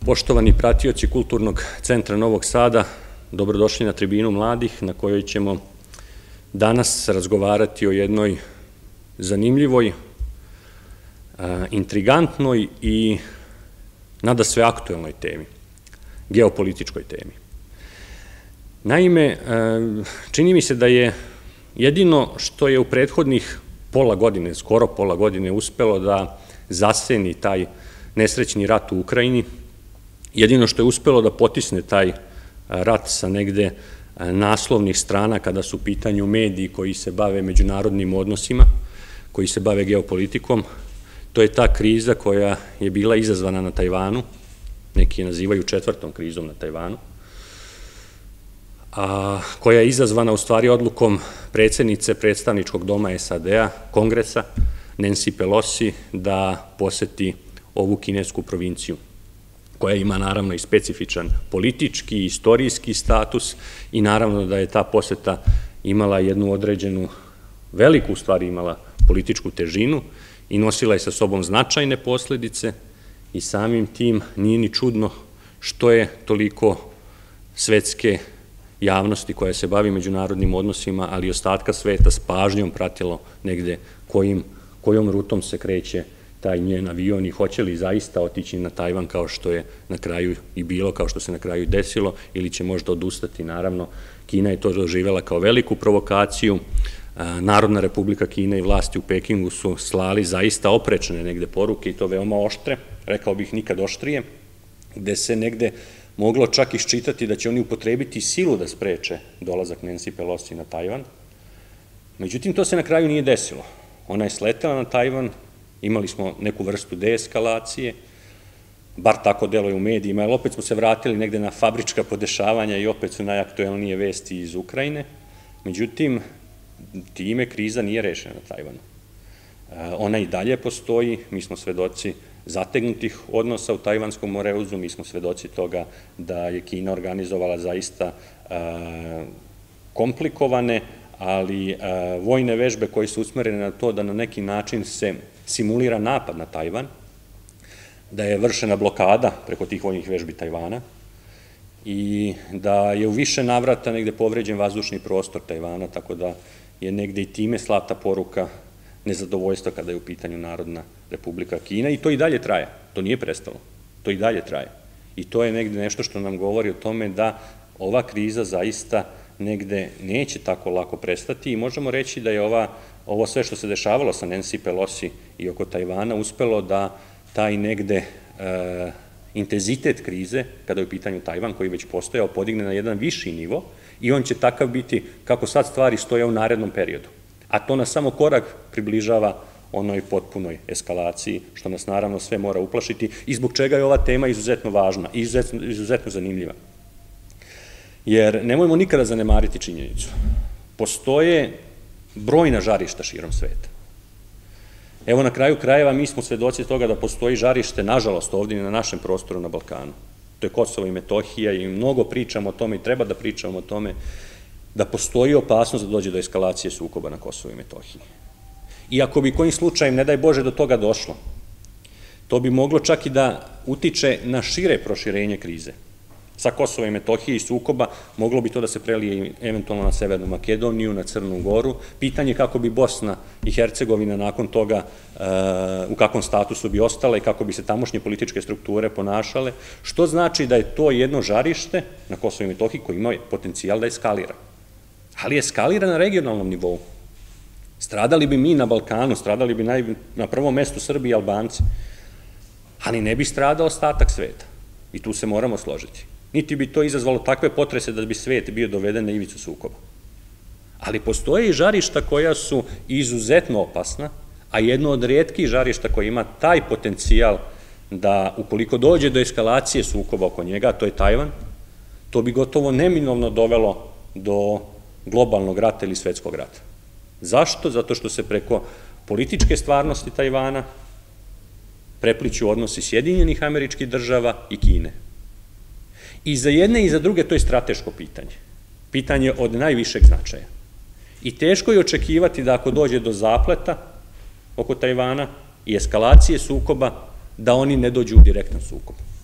Poštovani pratioci Kulturnog centra Novog Sada, dobrodošli na tribinu mladih na kojoj ćemo danas razgovarati o jednoj zanimljivoj, intrigantnoj i nadasve aktuelnoj temi, geopolitičkoj temi. Naime, čini mi se da je jedino što je u prethodnih pola godine, skoro pola godine, uspelo da zaseni taj nesrećni rat u Ukrajini, jedino što je uspelo da potisne taj rat sa negde naslovnih strana kada su u pitanju mediji koji se bave međunarodnim odnosima, koji se bave geopolitikom, to je ta kriza koja je bila izazvana na Tajvanu, neki je nazivaju četvrtom krizom na Tajvanu, a koja je izazvana u stvari odlukom predsednice predstavničkog doma SAD-a, Kongresa, Nancy Pelosi, da poseti ovu kinesku provinciju, koja ima naravno i specifičan politički i istorijski status i naravno da je ta poseta imala jednu određenu, veliku u stvari imala političku težinu i nosila je sa sobom značajne posledice i samim tim nije ni čudno što je toliko svetske javnosti koja se bavi međunarodnim odnosima, ali i ostatka sveta s pažnjom pratilo negde kojom rutom se kreće taj njen avion i hoće li zaista otići na Tajvan kao što je na kraju i bilo, kao što se na kraju desilo, ili će možda odustati. Naravno, Kina je to doživjela kao veliku provokaciju. Narodna republika Kina i vlasti u Pekingu su slali zaista oprečne negde poruke i to veoma oštre, rekao bih nikad oštrije, gde se negde moglo čak iščitati da će oni upotrebiti silu da spreče dolazak Nancy Pelosi na Tajvan. Međutim, to se na kraju nije desilo. Ona je sletela na Tajvan, imali smo neku vrstu deeskalacije, bar tako deluje u medijima, ali opet smo se vratili negde na fabrička podešavanja i opet su najaktuelnije vesti iz Ukrajine. Međutim, time kriza nije rešena na Tajvanu. Ona i dalje postoji, mi smo svedoci zategnutih odnosa u Tajvanskom moreuzu, mi smo svedoci toga da je Kina organizovala zaista komplikovane, ali vojne vežbe koje su usmerene na to da na neki način se simulira napad na Tajvan, da je vršena blokada preko tih vojnih vežbi Tajvana i da je u više navrata negde povređen vazdušni prostor Tajvana, tako da je negde i time slata poruka nezadovoljstva kada je u pitanju Narodna republika Kina i to i dalje traje, to nije prestalo, to i dalje traje. I to je negde nešto što nam govori o tome da ova kriza zaista negde neće tako lako prestati i možemo reći da je ovo sve što se dešavalo sa Nancy Pelosi i oko Tajvana uspelo da taj negde intenzitet krize, kada je u pitanju Tajvan, koji već postojao, podigne na jedan viši nivo i on će takav biti kako sad stvari stoje u narednom periodu. A to nas samo korak približava onoj potpunoj eskalaciji, što nas naravno sve mora uplašiti i zbog čega je ova tema izuzetno važna i izuzetno zanimljiva. Jer nemojmo nikada zanemariti činjenicu. Postoje brojna žarišta širom sveta. Evo na kraju krajeva mi smo svedoci toga da postoji žarište, nažalost, ovdje na našem prostoru na Balkanu. To je Kosovo i Metohija i mnogo pričamo o tome i treba da pričamo o tome da postoji opasnost da dođe do eskalacije sukoba na Kosovo i Metohiji. I ako bi kojim slučajem, ne daj Bože, do toga došlo, to bi moglo čak i da utiče na šire proširenje krize. Sa Kosova i Metohije i sukoba moglo bi to da se prelije eventualno na Severnu Makedoniju, na Crnu Goru. Pitanje kako bi Bosna i Hercegovina nakon toga, u kakvom statusu bi ostala i kako bi se tamošnje političke strukture ponašale, što znači da je to jedno žarište na Kosovo i Metohiji koji ima potencijal da eskalira. Ali eskalira na regionalnom nivou. Stradali bi mi na Balkanu, stradali bi na prvom mestu Srbi i Albanci, ali ne bi stradao ostatak sveta. I tu se moramo složiti. Niti bi to izazvalo takve potrese da bi svet bio doveden na ivicu sukoba. Ali postoje i žarišta koja su izuzetno opasna, a jedno od retkih žarišta koja ima taj potencijal da ukoliko dođe do eskalacije sukoba oko njega, a to je Tajvan, to bi gotovo neminovno dovelo do globalnog rata ili svetskog rata. Zašto? Zato što se preko političke stvarnosti Tajvana prepliću odnosi Sjedinjenih Američkih Država i Kine. I za jedne i za druge to je strateško pitanje. Pitanje od najvišeg značaja. I teško je očekivati da ako dođe do zapleta oko Tajvana i eskalacije sukoba, da oni ne dođu u direktan sukob.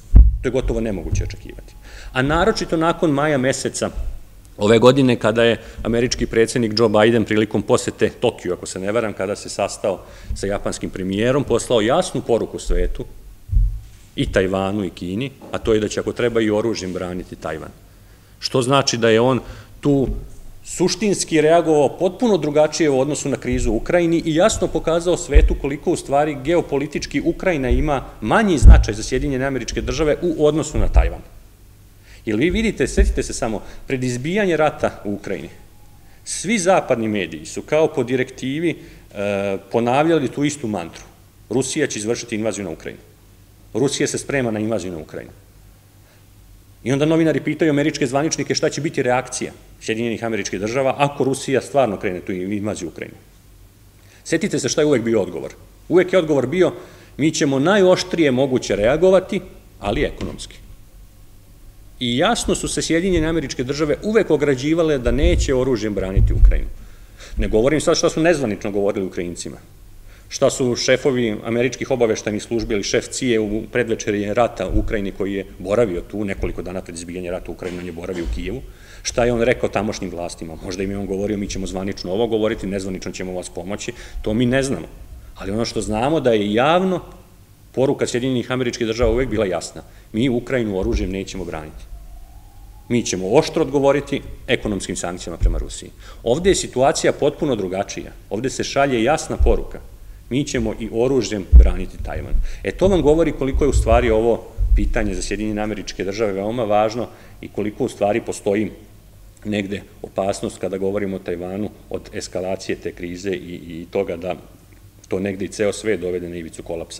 To je gotovo nemoguće očekivati. A naročito nakon maja meseca ove godine, kada je američki predsjednik Joe Biden prilikom posete Tokiju, ako se ne varam, kada se sastao sa japanskim premijerom, poslao jasnu poruku svetu, i Tajvanu i Kini, a to je da će ako treba i oružjem braniti Tajvan. Što znači da je on tu suštinski reagovao potpuno drugačije u odnosu na krizu u Ukrajini i jasno pokazao svetu koliko u stvari geopolitički Ukrajina ima manji značaj za Sjedinjene Američke Države u odnosu na Tajvan. Jer vi vidite, setite se samo, pred izbijanje rata u Ukrajini, svi zapadni mediji su kao po direktivi ponavljali tu istu mantru. Rusija će izvršiti invaziju na Ukrajinu. Rusija se sprema na invaziju na Ukrajinu. I onda novinari pitaju američke zvaničnike šta će biti reakcija Sjedinjenih Američkih Država ako Rusija stvarno krene tu invaziju u Ukrajinu. Setite se šta je uvek bio odgovor. Uvek je odgovor bio mi ćemo najoštrije moguće reagovati, ali ekonomski. I jasno su se Sjedinjene Američke Države uvek ograđivale da neće oružjem braniti Ukrajinu. Ne govorim sad šta su nezvanično govorili Ukrajincima. Šta su šefovi američkih obaveštajnih službi ili šef CIA u predvečerje rata u Ukrajini koji je boravio tu, nekoliko dana pred izbijanje rata u Ukrajini, on je boravio u Kijevu, šta je on rekao tamošnjim vlastima. Možda im je on govorio mi ćemo zvanično ovo govoriti, nezvanično ćemo vas pomoći, to mi ne znamo. Ali ono što znamo da je javno poruka Sjedinjenih Američkih Država uvek bila jasna. Mi Ukrajinu oružjem nećemo braniti. Mi ćemo oštro odgovoriti ekonomskim sankcijama prema Rusiji. Ovde je situacija potpuno drugačija. Ovde se šalje jasna poruka. Mi ćemo i oružjem braniti Tajvan. To vam govori koliko je u stvari ovo pitanje za Sjedinjene Američke Države veoma važno i koliko u stvari postoji negde opasnost kada govorimo o Tajvanu od eskalacije te krize i toga da to negde i ceo svet dovede na ivicu kolapsa.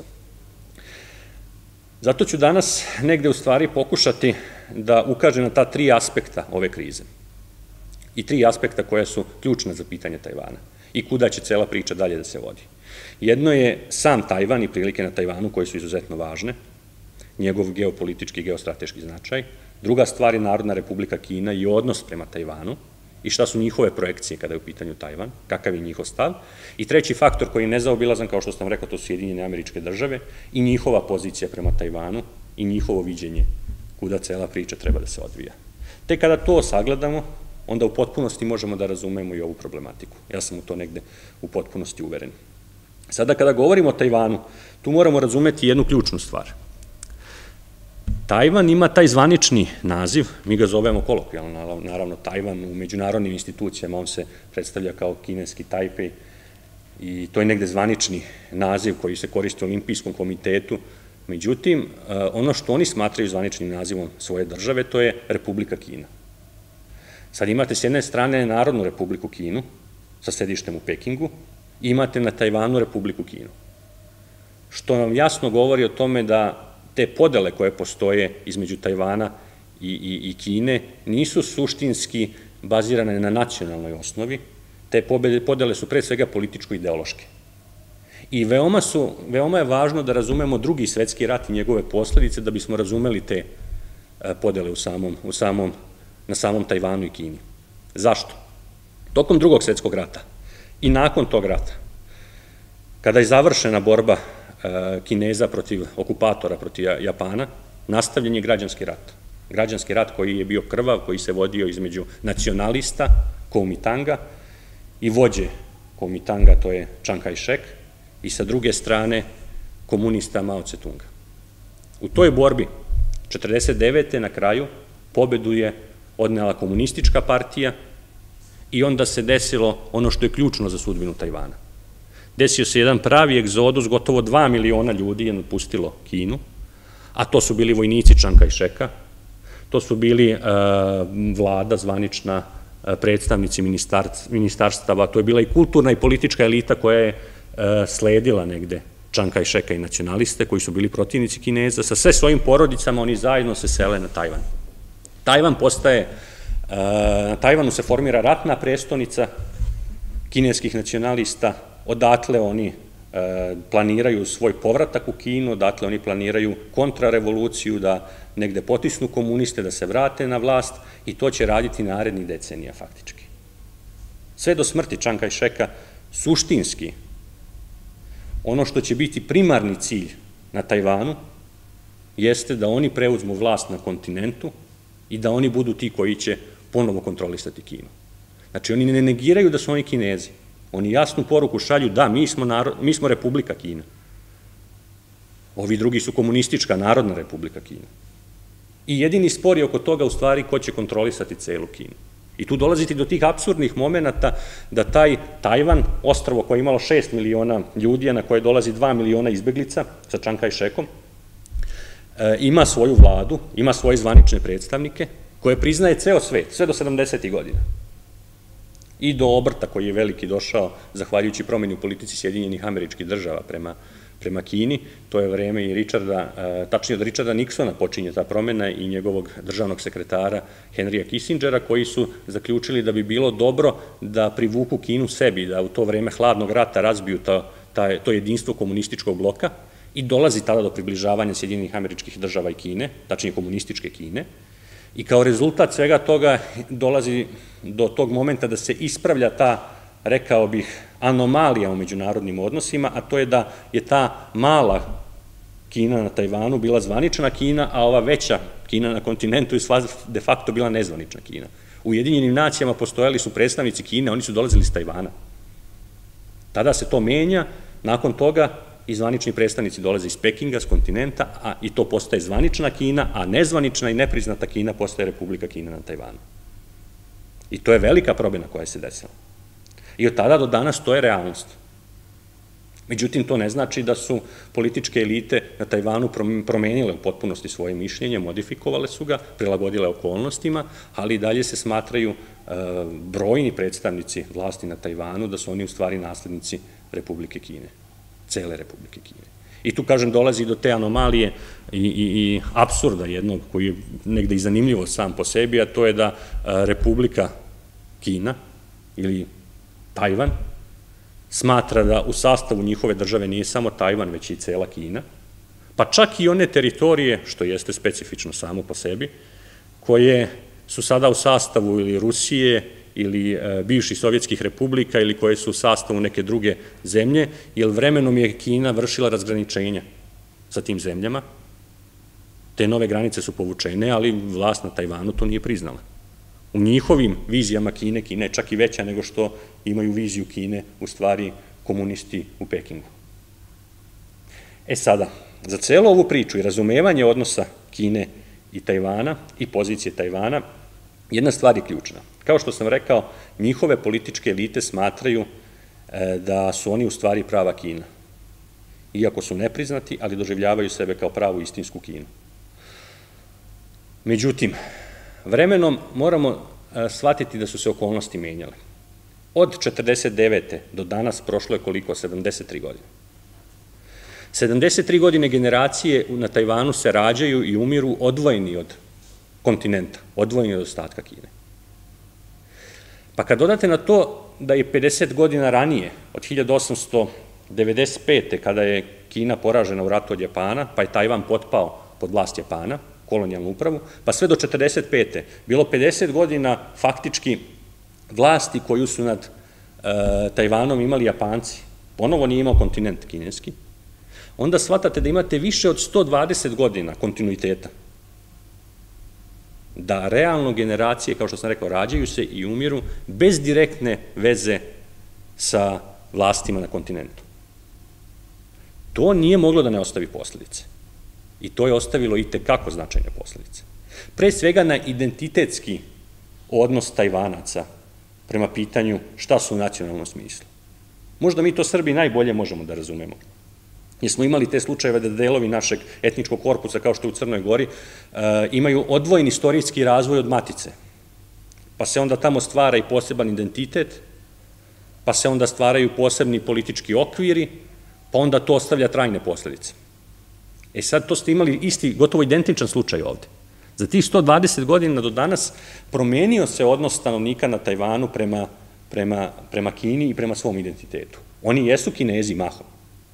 Zato ću danas negde u stvari pokušati da ukažem na ta tri aspekta ove krize i tri aspekta koja su ključna za pitanje Tajvana i kuda će cela priča dalje da se vodi. Jedno je sam Tajvan i prilike na Tajvanu koje su izuzetno važne, njegov geopolitički i geostrateški značaj. Druga stvar je Narodna Republika Kina i odnos prema Tajvanu i šta su njihove projekcije kada je u pitanju Tajvan, kakav je njihov stav. I treći faktor koji je nezaobilazan, kao što sam rekao, to su Sjedinjene Američke Države i njihova pozicija prema Tajvanu i njihovo viđenje kuda cela priča treba da se odvija. Tek kada to sagledamo, onda u potpunosti možemo da razumemo i ovu problematiku. Ja sam u to negde u potpunosti uveren. Sada kada govorimo o Tajvanu, tu moramo razumeti jednu ključnu stvar. Tajvan ima taj zvanični naziv, mi ga zovemo kolokvijalno, naravno Tajvan u međunarodnim institucijama, on se predstavlja kao kineski Tajpej i to je negde zvanični naziv koji se koristi u Olimpijskom komitetu. Međutim, ono što oni smatraju zvaničnim nazivom svoje države, to je Republika Kina. Sad imate s jedne strane Narodnu Republiku Kinu sa sedištem u Pekingu i imate na Tajvanu Republiku Kinu. Što nam jasno govori o tome da te podele koje postoje između Tajvana i Kine nisu suštinski bazirane na nacionalnoj osnovi, te podele su pre svega političko-ideološke. I veoma je važno da razumemo Drugi svetski rat i njegove posledice da bismo razumeli te podele na samom Tajvanu i Kini. Zašto? Tokom Drugog svetskog rata i nakon tog rata, kada je završena borba Kineza protiv okupatora, protiv Japana, nastavljen je građanski rat. Građanski rat koji je bio krvav, koji se vodio između nacionalista, Kuomintanga, i vođe Kuomintanga, to je Chiang Kai-shek, i sa druge strane komunista Mao Tse-tunga. U toj borbi 1949. na kraju pobedu je odnela komunistička partija i onda se desilo ono što je ključno za sudbinu Tajvana. Desio se jedan pravi egzodus, gotovo 2 miliona ljudi je napustilo Kinu, a to su bili vojnici Chiang Kai-sheka, to su bili vlada zvanična, predstavnici ministarstava, to je bila i kulturna i politička elita koja je sledila negde Chiang Kai-sheka i nacionaliste koji su bili protivnici Kineza, sa sve svojim porodicama oni zajedno se sele na Tajvan. Na Tajvanu se formira ratna prestonica kineskih nacionalista, odatle oni planiraju svoj povratak u Kinu, odatle oni planiraju kontrarevoluciju, da negde potisnu komuniste, da se vrate na vlast i to će raditi narednih decenija faktički. Sve do smrti Chiang Kai-sheka suštinski ono što će biti primarni cilj na Tajvanu jeste da oni preuzmu vlast na kontinentu i da oni budu ti koji će ponovo kontrolisati Kinu. Znači, oni ne negiraju da su oni Kinezi. Oni jasnu poruku šalju, da, mi smo Republika Kina. Ovi drugi su komunistička Narodna Republika Kina. I jedini spor je oko toga, u stvari, ko će kontrolisati celu Kinu. I tu dolaziti do tih apsurdnih momenata da taj Tajvan, ostrvo koje je imalo 6 miliona ljudi, a na koje dolazi 2 miliona izbeglica sa Čang Kaj-šekom, ima svoju vladu, ima svoje zvanične predstavnike, koje priznaje ceo svet, sve do 70. godina. I do obrta koji je veliki došao, zahvaljujući promeni u politici Sjedinjenih Američkih Država prema Kini, to je vreme i Richarda, tačnije od Richarda Nixona počinje ta promena i njegovog državnog sekretara Henrya Kissingera, koji su zaključili da bi bilo dobro da privuku Kinu sebi, da u to vreme hladnog rata razbiju to jedinstvo komunističkog bloka i dolazi tada do približavanja Sjedinjenih Američkih Država i Kine, tačnije komunističke Kine, i kao rezultat svega toga dolazi do tog momenta da se ispravlja ta, rekao bih, anomalija u međunarodnim odnosima, a to je da je ta mala Kina na Tajvanu bila zvanična Kina, a ova veća Kina na kontinentu je de facto bila nezvanična Kina. U Ujedinjenim nacijama postojali su predstavnici Kine, oni su dolazili iz Tajvana. Tada se to menja, nakon toga i zvanični predstavnici dolaze iz Pekinga, s kontinenta, i to postaje zvanična Kina, a nezvanična i nepriznata Kina postaje Republika Kina na Tajvanu. I to je velika promena koja se desila. I od tada do danas to je realnost. Međutim, to ne znači da su političke elite na Tajvanu promenile u potpunosti svoje mišljenje, modifikovale su ga, prilagodile okolnostima, ali i dalje se smatraju brojni predstavnici vlasti na Tajvanu da su oni u stvari naslednici Republike Kine, cele Republike Kine. I tu, kažem, dolazi do te anomalije i apsurda jednog koji je negde i zanimljivo sam po sebi, a to je da Republika Kina ili Tajvan smatra da u sastavu njihove države nije samo Tajvan, već i cela Kina, pa čak i one teritorije, što jeste specifično samo po sebi, koje su sada u sastavu ili Rusije ili bivših sovjetskih republika ili koje su u sastavu neke druge zemlje, jer vremenom je Kina vršila razgraničenja sa tim zemljama. Te nove granice su povučene, ali vlast na Tajvanu to nije priznala. U njihovim vizijama Kine, Kina je čak i veća nego što imaju viziju Kine, u stvari, komunisti u Pekingu. E sada, za celu ovu priču i razumevanje odnosa Kine i Tajvana i pozicije Tajvana, jedna stvar je ključna. Kao što sam rekao, njihove političke elite smatraju da su oni u stvari prava Kina. Iako su nepriznati, ali doživljavaju sebe kao pravu istinsku Kinu. Međutim, vremenom moramo shvatiti da su se okolnosti menjale. Od 1949. do danas prošlo je koliko? 73 godine. 73 godine generacije na Tajvanu se rađaju i umiru odvojeni od kontinenta, odvojeni od ostatka Kine. Pa kad dodate na to da je 50 godina ranije, od 1895. kada je Kina poražena u ratu od Japana, pa je Tajvan potpao pod vlast Japana, kolonijalnu upravu, pa sve do 1945. bilo 50 godina faktički vlasti koju su nad Tajvanom imali Japanci, ponovo nije imao kontinent kineski, onda shvatate da imate više od 120 godina kontinuiteta. Da realno generacije, kao što sam rekao, rađaju se i umiru bez direktne veze sa vlastima na kontinentu. To nije moglo da ne ostavi posledice. I to je ostavilo i tekako značajne posledice. Pre svega na identitetski odnos Tajvanaca prema pitanju šta su u nacionalnom smislu. Možda mi to Srbi najbolje možemo da razumemo. Jer smo imali te slučajeve da delovi našeg etničkog korpusa, kao što je u Crnoj Gori, imaju odvojen istorijski razvoj od matice. Pa se onda tamo stvara i poseban identitet, pa se onda stvaraju posebni politički okviri, pa onda to ostavlja trajne posledice. E sad, to ste imali isti, gotovo identičan slučaj ovde. Za tih 120 godina do danas promenio se odnos stanovnika na Tajvanu prema Kini i prema svom identitetu. Oni jesu Kinezi mahom.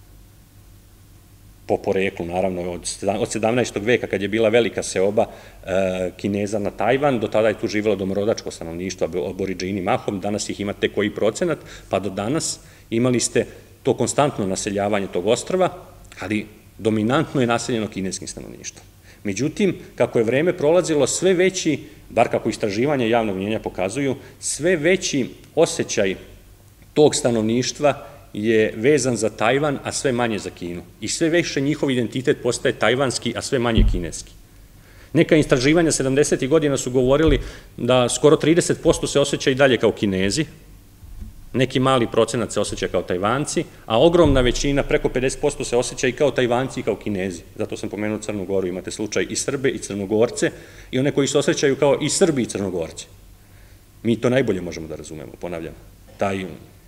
Po poreklu, naravno, od 17. veka, kad je bila velika seoba Kineza na Tajvan, do tada je tu živjelo domorodačko stanovništvo, aboriđini mahom, danas ih imate koji procenat, pa do danas imali ste to konstantno naseljavanje tog ostrva, ali dominantno je naseljeno kineskim stanovništvom. Međutim, kako je vreme prolazilo, sve veći, bar kako istraživanja javnog mnjenja pokazuju, sve veći osjećaj tog stanovništva je vezan za Tajvan, a sve manje za Kinu. I sve više njihov identitet postaje tajvanski, a sve manje kineski. Neka istraživanja 70. godina su govorili da skoro 30% se osjeća i dalje kao Kinezi, neki mali procenat se osjeća kao Tajvanci, a ogromna većina, preko 50% se osjeća i kao Tajvanci i kao Kinezi. Zato sam pomenuo Crnu Goru, imate slučaj i Srbe i Crnogorce i one koji se osjećaju kao i Srbi i Crnogorci. Mi to najbolje možemo da razumemo, ponavljam, taj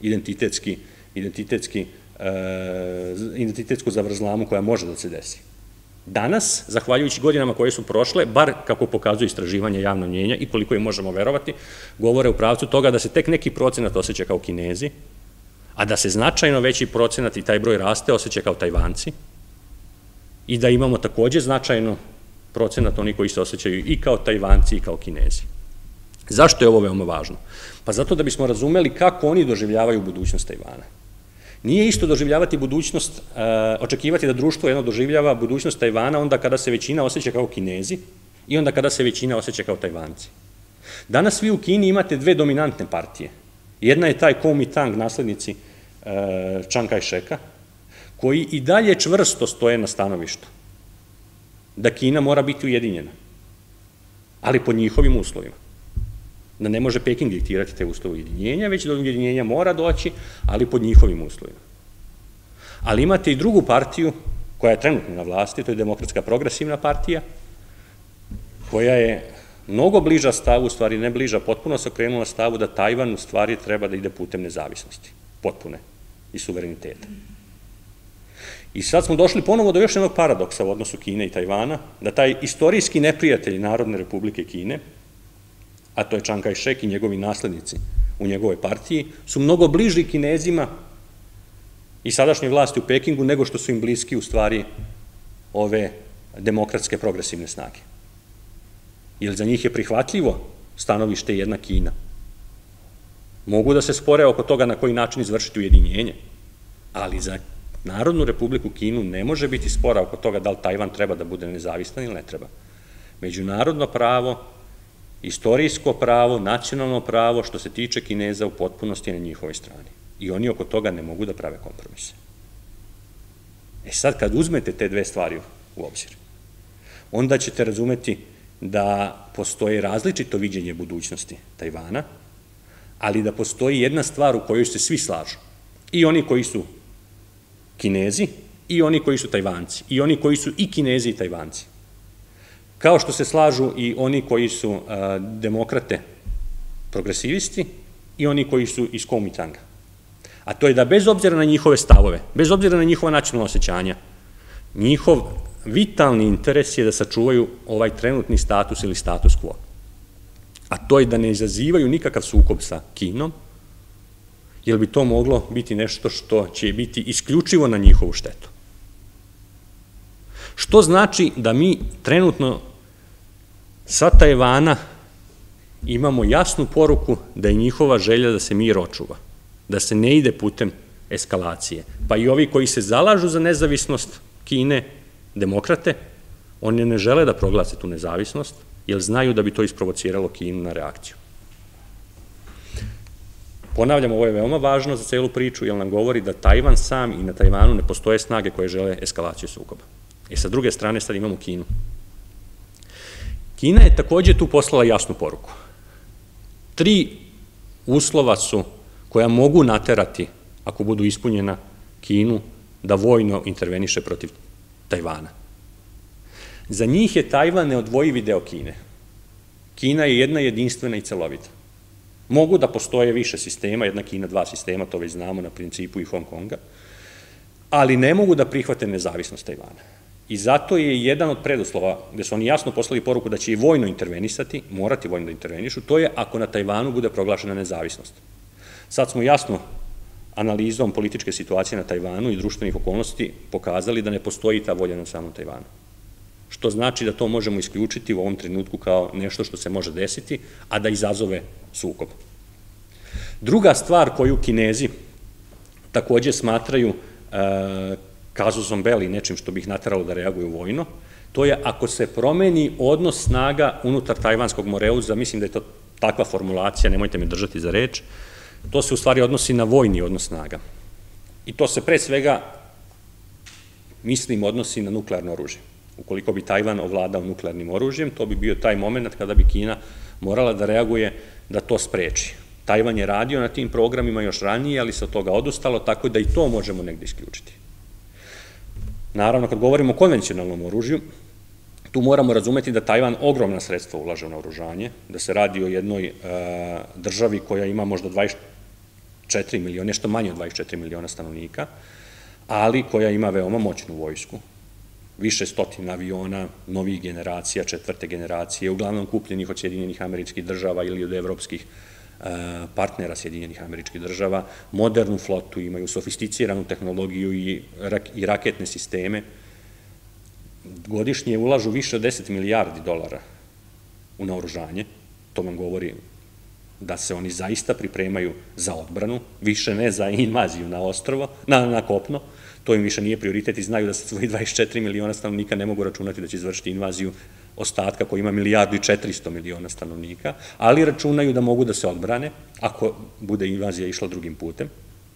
identitetsku zavrzlamu koja može da se desi. Danas, zahvaljujući godinama koje su prošle, bar kako pokazuje istraživanje javnog mnjenja i koliko im možemo verovati, govore u pravcu toga da se tek neki procenat osjeća kao Kinezi, a da se značajno veći procenat i taj broj raste osjeća kao Tajvanci i da imamo takođe značajno procenat oni koji se osjećaju i kao Tajvanci i kao Kinezi. Zašto je ovo veoma važno? Pa zato da bismo razumeli kako oni doživljavaju budućnost Tajvana. Nije isto doživljavati budućnost, očekivati da društvo jedno doživljava budućnost Tajvana onda kada se većina osjeća kao Kinezi i onda kada se većina osjeća kao Tajvanci. Danas vi u Kini imate dve dominantne partije. Jedna je taj Kuomintang, naslednici Chiang Kai-sheka, koji i dalje čvrsto stoje na stanovištu da Kina mora biti ujedinjena, ali pod njihovim uslovima. Da ne može Peking diktirati te uslove ujedinjenja, već do ujedinjenja mora doći, ali pod njihovim uslovima. Ali imate i drugu partiju koja je trenutno na vlasti, to je Demokratska progresivna partija, koja je mnogo bliža stavu, u stvari ne bliža, potpuno se okrenula stavu da Tajvan u stvari treba da ide putem nezavisnosti, potpune i suvereniteta. I sad smo došli ponovo do još jednog paradoksa u odnosu Kine i Tajvana, da taj istorijski neprijatelj Narodne republike Kine, a to je Chiang Kai-shek i njegovi naslednici u njegovoj partiji, su mnogo bliži Kinezima i sadašnjoj vlasti u Pekingu nego što su im bliski u stvari ove demokratske progresivne snage. Jer za njih je prihvatljivo stanovište jedna Kina. Mogu da se spore oko toga na koji način izvršiti ujedinjenje, ali za Narodnu republiku Kinu ne može biti spora oko toga da li Tajvan treba da bude nezavistan ili ne treba. Međunarodno pravo, istorijsko pravo, nacionalno pravo, što se tiče Kineza, u potpunosti je na njihovoj strani. I oni oko toga ne mogu da prave kompromise. Sad, kad uzmete te dve stvari u obzir, onda ćete razumeti da postoje različito viđenje budućnosti Tajvana, ali da postoji jedna stvar u kojoj se svi slažu. I oni koji su Kinezi, i oni koji su Tajvanci, i oni koji su i Kinezi i Tajvanci. Kao što se slažu i oni koji su demokrate, progresivisti, i oni koji su iz Kuomintanga. A to je da bez obzira na njihove stavove, bez obzira na njihova nacionalna osjećanja, njihov vitalni interes je da sačuvaju ovaj trenutni status ili status quo. A to je da ne izazivaju nikakav sukob sa Kinom, jer bi to moglo biti nešto što će biti isključivo na njihovu štetu. Što znači da mi trenutno sa Tajvana imamo jasnu poruku da je njihova želja da se mir očuva, da se ne ide putem eskalacije. Pa i ovi koji se zalažu za nezavisnost Kine, demokrate, oni ne žele da proglase tu nezavisnost, jer znaju da bi to isprovociralo Kinu na reakciju. Ponavljam, ovo je veoma važno za celu priču, jer nam govori da Tajvan sam i na Tajvanu ne postoje snage koje žele eskalaciju sukoba. Sa druge strane sad imamo Kinu. Kina je takođe tu poslala jasnu poruku. 3 uslova su koja mogu naterati, ako budu ispunjena, Kinu da vojno interveniše protiv Tajvana. Za njih je Tajvan neodvojivi deo Kine. Kina je jedna jedinstvena i celovita. Mogu da postoje više sistema, jedna Kina, 2 sistema, to već znamo na principu i Hong Konga, ali ne mogu da prihvate nezavisnost Tajvana. I zato je jedan od preduslova, gde su oni jasno poslali poruku da će i vojno intervenisati, morati vojno da intervenišu, to je ako na Tajvanu bude proglašena nezavisnost. Sad smo jasno analizom političke situacije na Tajvanu i društvenih okolnosti pokazali da ne postoji ta volja na samom Tajvanu. Što znači da to možemo isključiti u ovom trenutku kao nešto što se može desiti, a da izazove sukob. Druga stvar koju Kinezi takođe smatraju kazusom belli, nečim što bi ih nateralo da reaguju vojno, To je ako se promeni odnos snaga unutar Tajvanskog Moreuza, mislim da je to takva formulacija, nemojte me držati za reč, to se u stvari odnosi na vojni odnos snaga. I to se pre svega, mislim, odnosi na nuklearno oružje. Ukoliko bi Tajvan ovladao nuklearnim oružjem, to bi bio taj moment kada bi Kina morala da reaguje da to spreči. Tajvan je radio na tim programima još ranije, ali se od toga odustalo, tako da i to možemo negde isključiti. Naravno, kad govorimo o konvencionalnom oružju, tu moramo razumeti da Tajvan ogromna sredstva ulaže u naoružanje, da se radi o jednoj državi koja ima možda 24 miliona, nešto manje od 24 miliona stanovnika, ali koja ima veoma moćnu vojsku. Više stotina aviona, novih generacija, četvrte generacije, uglavnom kupljenih od Sjedinjenih Američkih Država ili od evropskih partnera Sjedinjenih Američkih Država, modernu flotu, imaju sofisticiranu tehnologiju i raketne sisteme. Godišnje ulažu više od 10 milijardi dolara u naoružanje, to vam govori da se oni zaista pripremaju za odbranu, više ne za invaziju na ostrvo, na kopno, to im više nije prioritet i znaju da sa svojih 24 miliona stanovnika ne mogu računati da će izvršiti invaziju ostatka koji ima 1.400.000.000 miliona stanovnika, ali računaju da mogu da se odbrane ako bude invazija išla drugim putem.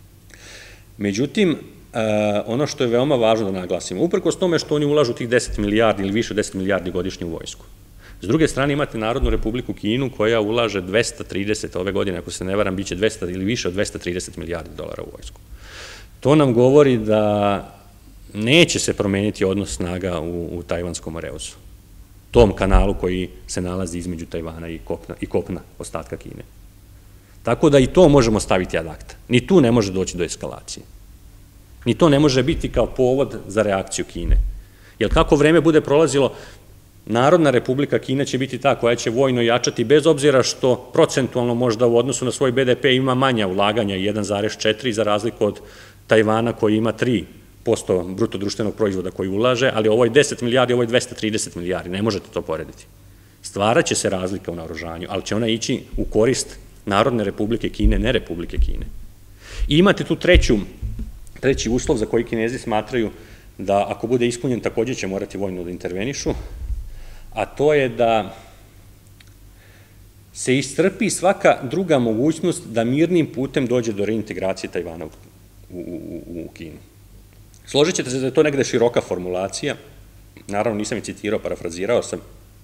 Međutim, ono što je veoma važno da naglasimo, uprkos tome što oni ulažu tih 10 milijardi ili više od 10 milijardi godišnje u vojsku, s druge strane imate Narodnu Republiku Kinu koja ulaže 230, ove godine, ako se ne varam, biće 200 ili više od 230 milijardi dolara u vojsku. To nam govori da neće se promeniti odnos snaga u Tajvanskom Moreuzu, tom kanalu koji se nalazi između Tajvana i kopna ostatka Kine. Tako da i to možemo staviti ad acta. Ni tu ne može doći do eskalacije. Ni to ne može biti kao povod za reakciju Kine. Jer kako vreme bude prolazilo, Narodna Republika Kina će biti ta koja će vojno jačati, bez obzira što procentualno možda u odnosu na svoj BDP ima manja ulaganja, 1,4 za razliku od Tajvana koji ima 3% bruto društvenog proizvoda koji ulaže, ali ovo je 10 milijardi, ovo je 230 milijardi, ne možete to porediti. Stvaraće se razlika u naoružanju, ali će ona ići u korist Narodne Republike Kine, ne Republike Kine. I imate tu treći uslov za koji Kinezi smatraju da ako bude ispunjen takođe će morati vojno da intervenišu, a to je da se iscrpi svaka druga mogućnost da mirnim putem dođe do reintegracije Tajvana u Kinu. Složit ćete se da je to negde široka formulacija, naravno nisam je citirao, parafrazirao sam,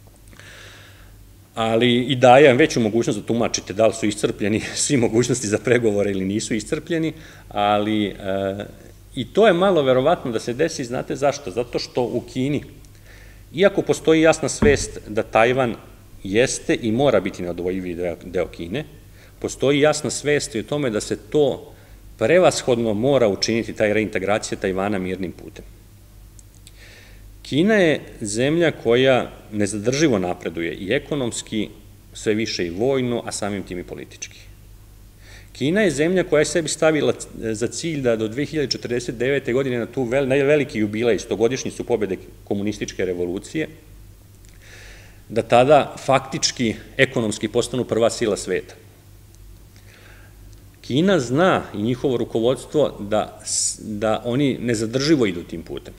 ali i daje veću mogućnost da tumačite da li su iscrpljeni svi mogućnosti za pregovore ili nisu iscrpljeni, ali i to je malo verovatno da se desi, znate zašto? Zato što u Kini, iako postoji jasna svest da Tajvan jeste i mora biti neodvojivi deo Kine, postoji jasna svest i o tome da se to prevashodno mora učiniti, taj reintegracija Tajvana mirnim putem. Kina je zemlja koja nezadrživo napreduje i ekonomski, sve više i vojno, a samim tim i politički. Kina je zemlja koja je sebi stavila za cilj da do 2049. godine na tu veliki jubilej, 100-godišnjicu pobede komunističke revolucije, da tada faktički ekonomski postanu prva sila sveta. Kina zna i njihovo rukovodstvo da oni nezadrživo idu tim putem.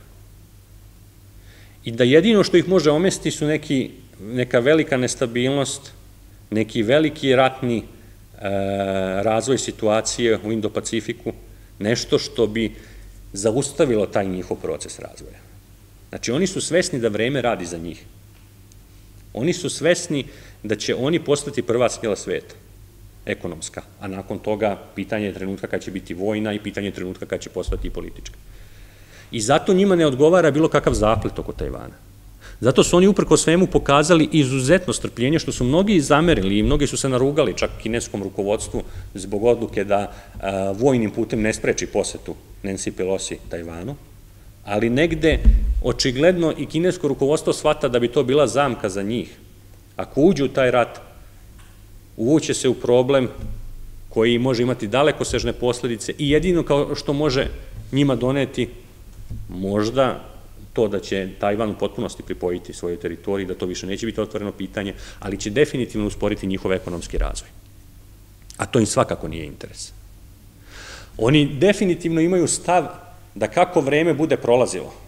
I da jedino što ih može omesti su neka velika nestabilnost, neki veliki ratni razvoj situacije u Indo-Pacifiku, nešto što bi zaustavilo taj njihov proces razvoja. Znači, oni su svesni da vreme radi za njih. Oni su svesni da će oni postati prva sila sveta, ekonomska, a nakon toga pitanje je trenutka kad će biti vojna i pitanje je trenutka kad će postati i politička. I zato njima ne odgovara bilo kakav zaplet oko Tajvana. Zato su oni uprko svemu pokazali izuzetno strpljenje, što su mnogi zamerili i mnogi su se narugali čak kineskom rukovodstvu zbog odluke da vojnim putem ne spreči posetu Nancy Pelosi Tajvanu, ali negde očigledno i kinesko rukovodstvo shvata da bi to bila zamka za njih. Ako uđu u taj rat, uvuće se u problem koji može imati dalekosežne posledice i jedino kao što može njima doneti možda to da će Tajvan u potpunosti pripojiti svojoj teritoriji, da to više neće biti otvoreno pitanje, ali će definitivno usporiti njihov ekonomski razvoj. A to im svakako nije interes. Oni definitivno imaju stav da kako vreme bude prolazilo,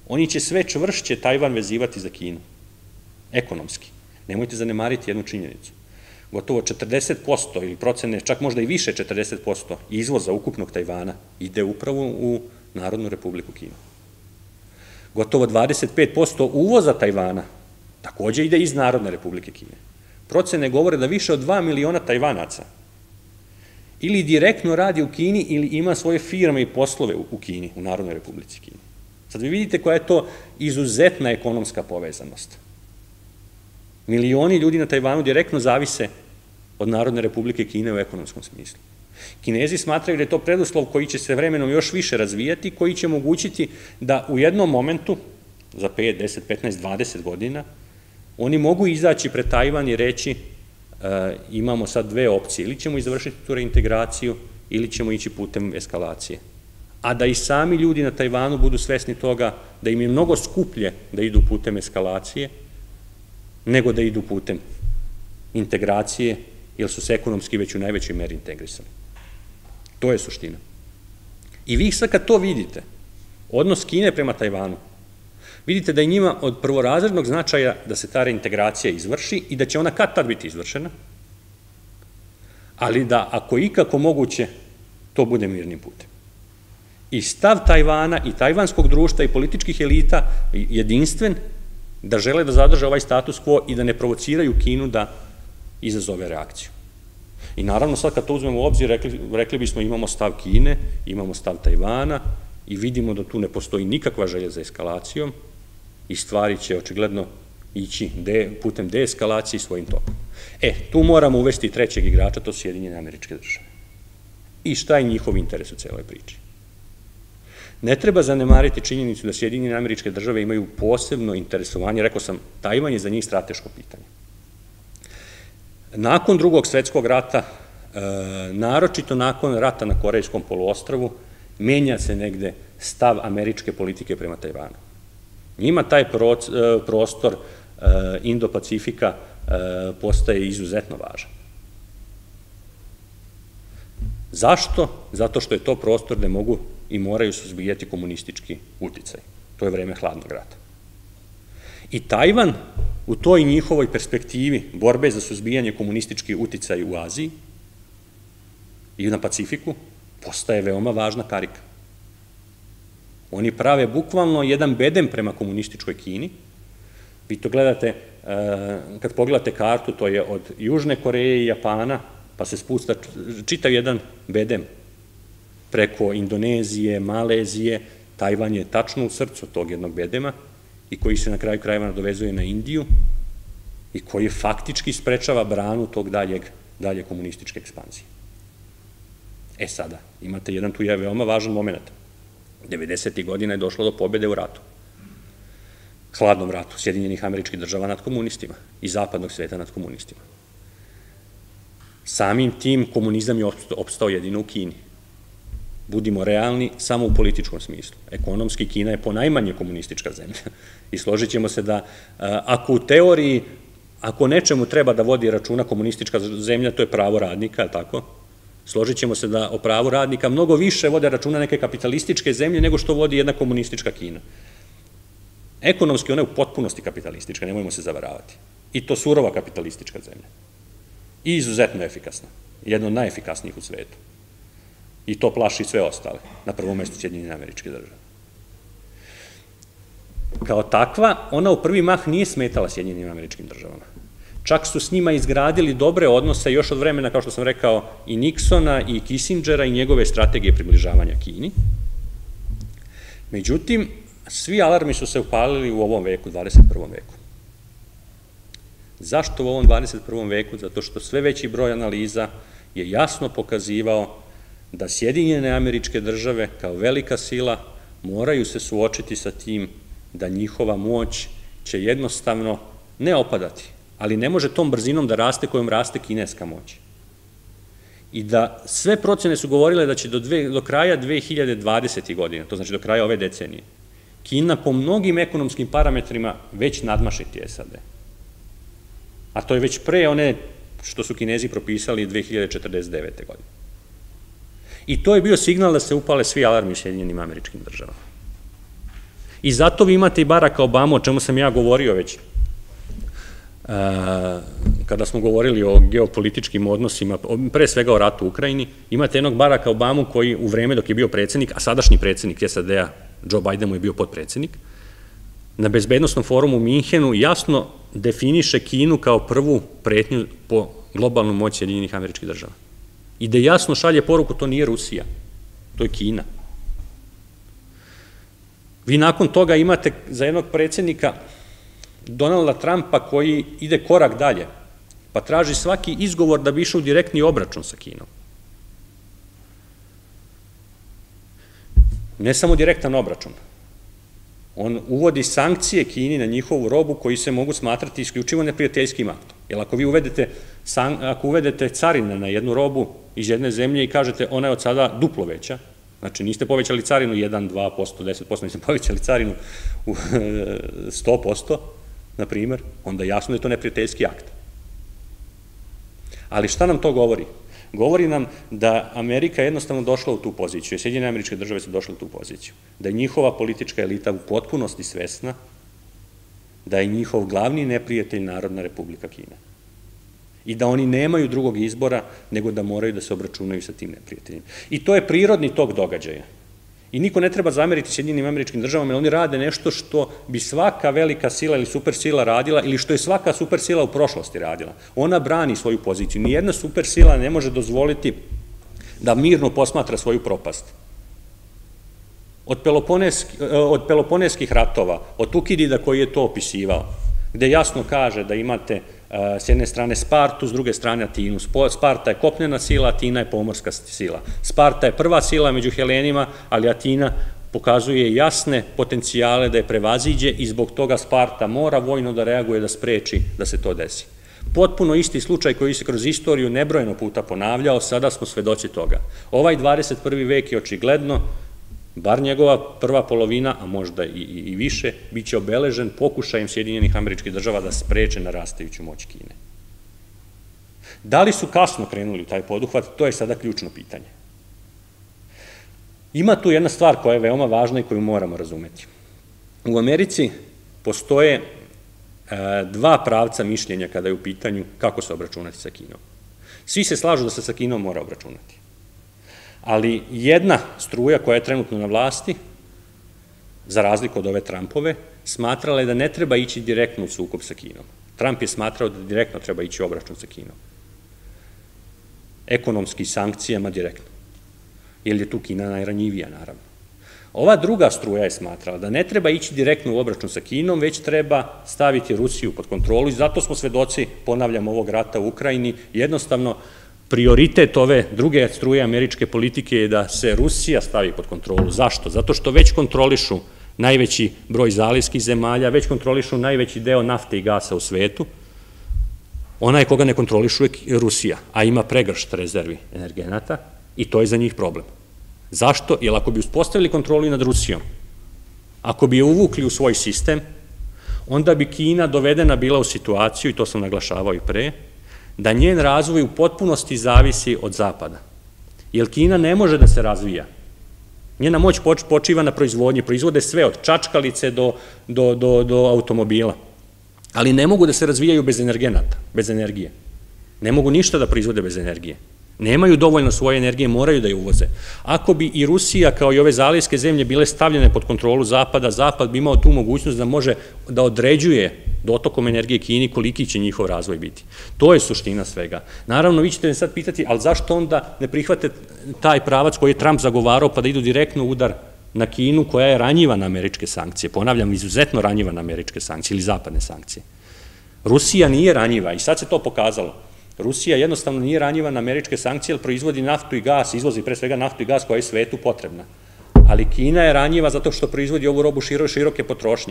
oni će sve čvršće Tajvan vezivati za Kinu, ekonomski. Nemojte zanemariti jednu činjenicu. Gotovo 40% ili procene, čak možda i više 40% izvoza ukupnog Tajvana ide upravo u Narodnu Republiku Kinu. Gotovo 25% uvoza Tajvana takođe ide iz Narodne Republike Kine. Procene govore da više od 2 miliona Tajvanaca ili direktno radi u Kini ili ima svoje firme i poslove u Kini, u Narodnoj Republici Kini. Sad vi vidite koja je to izuzetna ekonomska povezanost. Milioni ljudi na Tajvanu direktno zavise od Narodne Republike Kine u ekonomskom smislu. Kinezi smatraju da je to preduslov koji će se vremenom još više razvijati, koji će omogućiti da u jednom momentu, za 5, 10, 15, 20 godina, oni mogu izaći pred Tajvan i reći imamo sad dve opcije, ili ćemo izvršiti tu reintegraciju, ili ćemo ići putem eskalacije. A da i sami ljudi na Tajvanu budu svesni toga da im je mnogo skuplje da idu putem eskalacije, nego da idu putem integracije, jer su se ekonomski već u najvećoj meri integrisali. To je suština. I vi sad kad to vidite, odnos Kine prema Tajvanu, vidite da je njima od prvorazrednog značaja da se ta reintegracija izvrši i da će ona kad tad biti izvršena, ali da ako ikako moguće, to bude mirnim putem. I stav Tajvana i tajvanskog društva i političkih elita jedinstven da žele da zadrže ovaj status quo i da ne provociraju Kinu da izazove reakciju. I naravno sad kad to uzmemo u obzir, rekli bismo imamo stav Kine, imamo stav Tajvana i vidimo da tu ne postoji nikakva želja za eskalacijom i stvari će očigledno ići putem deeskalacije svojim tokom. Tu moramo uvesti trećeg igrača, to su Sjedinjene Američke Države. I šta je njihov interes u celoj priči? Ne treba zanemariti činjenicu da Sjedinjene Američke Države imaju posebno interesovanje, rekao sam, Tajvan je za njih strateško pitanje. Nakon Drugog svetskog rata, naročito nakon rata na Korejskom poluostrvu, menja se negde stav američke politike prema Tajvanu. Njima taj prostor Indo-Pacifika postaje izuzetno važan. Zašto? Zato što je to prostor gde mogu i moraju suzbijati komunistički uticaj. To je vreme hladnog rata. I Tajvan u toj njihovoj perspektivi borbe za suzbijanje komunistički uticaj u Aziji i na Pacifiku postaje veoma važna karika. Oni prave bukvalno jedan bedem prema komunističkoj Kini. Vi to gledate, kad pogledate kartu, to je od Južne Koreje i Japana, pa se spušta čitav jedan bedem preko Indonezije, Malezije, Tajvan je tačno u srcu tog jednog bedema i koji se na kraju krajeva nadovezuje na Indiju i koji faktički sprečava branu tog dalje komunističke ekspanzije. Sada, imate jedan tu je veoma važan moment. 90. godina je došlo do pobede u ratu. Hladnom ratu Sjedinjenih Američkih Država nad komunistima i zapadnog sveta nad komunistima. Samim tim komunizam je opstao jedino u Kini. Budimo realni samo u političkom smislu. Ekonomski Kina je ponajmanje komunistička zemlja. I složit ćemo se da ako u teoriji, ako nečemu treba da vodi računa komunistička zemlja, to je pravo radnika, je li tako? Složit ćemo se da o pravu radnika mnogo više vode računa neke kapitalističke zemlje nego što vodi jedna komunistička Kina. Ekonomski ona je u potpunosti kapitalistička, nemojmo se zavaravati. I to surova kapitalistička zemlja. I izuzetno efikasna. Jedna od najefikasnijih u svetu. I to plaši sve ostale, na prvom mestu Sjedinjene Američke Države. Kao takva, ona u prvi mah nije smetala Sjedinjenim Američkim Državama. Čak su s njima izgradili dobre odnose još od vremena, kao što sam rekao, i Nixona i Kissingera i njegove strategije približavanja Kini. Međutim, svi alarmi su se upalili u ovom veku, 21. veku. Zašto u ovom 21. veku? Zato što sve veći broj analiza je jasno pokazivao da Sjedinjene Američke Države kao velika sila moraju se suočiti sa tim da njihova moć će jednostavno ne opadati, ali ne može tom brzinom da raste kojom raste kineska moć. I da sve procene su govorile da će do kraja 2020. godine, to znači do kraja ove decenije, Kina po mnogim ekonomskim parametrima već nadmašiti SAD. A to je već pre one što su Kinezi propisali 2049. godine. I to je bio signal da se upale svi alarmi u Sjedinjenim Američkim Državama. I zato vi imate i Baracka Obama, o čemu sam ja govorio već, kada smo govorili o geopolitičkim odnosima, pre svega o ratu u Ukrajini, imate jednog Baracka Obamu koji u vreme dok je bio predsednik, a sadašnji predsednik SAD-a, Joe Biden mu je bio potpredsednik, na bezbednostnom forumu u Minhenu jasno definiše Kinu kao prvu pretnju po globalnu moć Sjedinjenih Američkih Država. I da jasno šalje poruku, to nije Rusija, to je Kina. Vi nakon toga imate za jednog predsednika Donalda Trumpa koji ide korak dalje, pa traži svaki izgovor da bi išao u direktni obračun sa Kinom. Ne samo direktan obračun. On uvodi sankcije Kini na njihovu robu koji se mogu smatrati isključivo neprijateljskim aktom. Jer ako vi uvedete carine na jednu robu iz jedne zemlje i kažete ona je od sada duplo veća, znači niste povećali carinu 1, 2%, 10%, niste povećali carinu u 100%, na primer, onda jasno da je to neprijateljski akt. Ali šta nam to govori? Govori nam da Amerika jednostavno došla u tu poziciju, Sjedinjene Američke Države su došle u tu poziciju, da je njihova politička elita u potpunosti svesna da je njihov glavni neprijatelj Narodna Republika Kina i da oni nemaju drugog izbora nego da moraju da se obračunaju sa tim neprijateljima. I to je prirodni tok događaja. I niko ne treba zameriti Sjedinjenim Američkim Državama, jer oni rade nešto što bi svaka velika sila ili supersila radila ili što je svaka supersila u prošlosti radila. Ona brani svoju poziciju. Nijedna supersila ne može dozvoliti da mirno posmatra svoju propast. Od Peloponeskih ratova, od Tukidida koji je to opisivao, gde jasno kaže da imate s jedne strane Spartu, s druge strane Atinu. Sparta je kopnena sila, Atina je pomorska sila. Sparta je prva sila među Helenima, ali Atina pokazuje jasne potencijale da je prevaziđe i zbog toga Sparta mora vojno da reaguje, da spreči da se to desi. Potpuno isti slučaj koji se kroz istoriju nebrojeno puta ponavljao, sada smo svedoci toga. Ovaj 21. vek je očigledno, bar njegova prva polovina, a možda i više, bit će obeležen pokušajem Sjedinjenih Američkih Država da spreče narastajuću moć Kine. Da li su kasno krenuli u taj poduhvat, to je sada ključno pitanje. Ima tu jedna stvar koja je veoma važna i koju moramo razumeti. U Americi postoje dva pravca mišljenja kada je u pitanju kako se obračunati sa Kinom. Svi se slažu da se sa Kinom mora obračunati. Ali jedna struja koja je trenutno na vlasti, za razliku od ove Trumpove, smatrala je da ne treba ići direktno u sukob sa Kinom. Trump je smatrao da direktno treba ići u obračun sa Kinom. Ekonomski sankcijama direktno. Jer je tu Kina najranjivija, naravno. Ova druga struja je smatrala da ne treba ići direktno u obračun sa Kinom, već treba staviti Rusiju pod kontrolu i zato smo svedoci, ponavljam, ovog rata u Ukrajini, jednostavno prioritet ove druge struje američke politike je da se Rusija stavi pod kontrolu. Zašto? Zato što već kontrolišu najveći broj zalivskih zemalja, već kontrolišu najveći deo nafte i gasa u svetu. Onaj koga ne kontrolišu je Rusija, a ima pregršt rezervi energenata i to je za njih problem. Zašto? Jer ako bi uspostavili kontrolu nad Rusijom, ako bi je uvukli u svoj sistem, onda bi Kina dovedena bila u situaciju, i to sam naglašavao i pre, da njen razvoj u potpunosti zavisi od Zapada. Jer Kina ne može da se razvija. Njena moć počiva na proizvodnji, proizvode sve od čačkalice do automobila. Ali ne mogu da se razvijaju bez energenata, bez energije. Ne mogu ništa da proizvode bez energije. Nemaju dovoljno svoje energije, moraju da je uvoze. Ako bi i Rusija kao i ove zalivske zemlje bile stavljene pod kontrolu Zapada, Zapad bi imao tu mogućnost da može da određuje dotokom energije Kini koliki će njihov razvoj biti. To je suština svega. Naravno, vi ćete me sad pitati, ali zašto onda ne prihvate taj pravac koji je Trump zagovarao pa da idu direktno udar na Kinu koja je ranjiva na američke sankcije, ponavljam, izuzetno ranjiva na američke sankcije ili zapadne sankcije. Rusija nije ranjiva i sad se to pokazalo. Rusija jednostavno nije ranjiva na američke sankcije, jer proizvodi naftu i gas, izvozi pre svega naftu i gas koja je svetu potrebna. Ali Kina je ranjiva zato što proizvodi ovu robu široke potrošnje.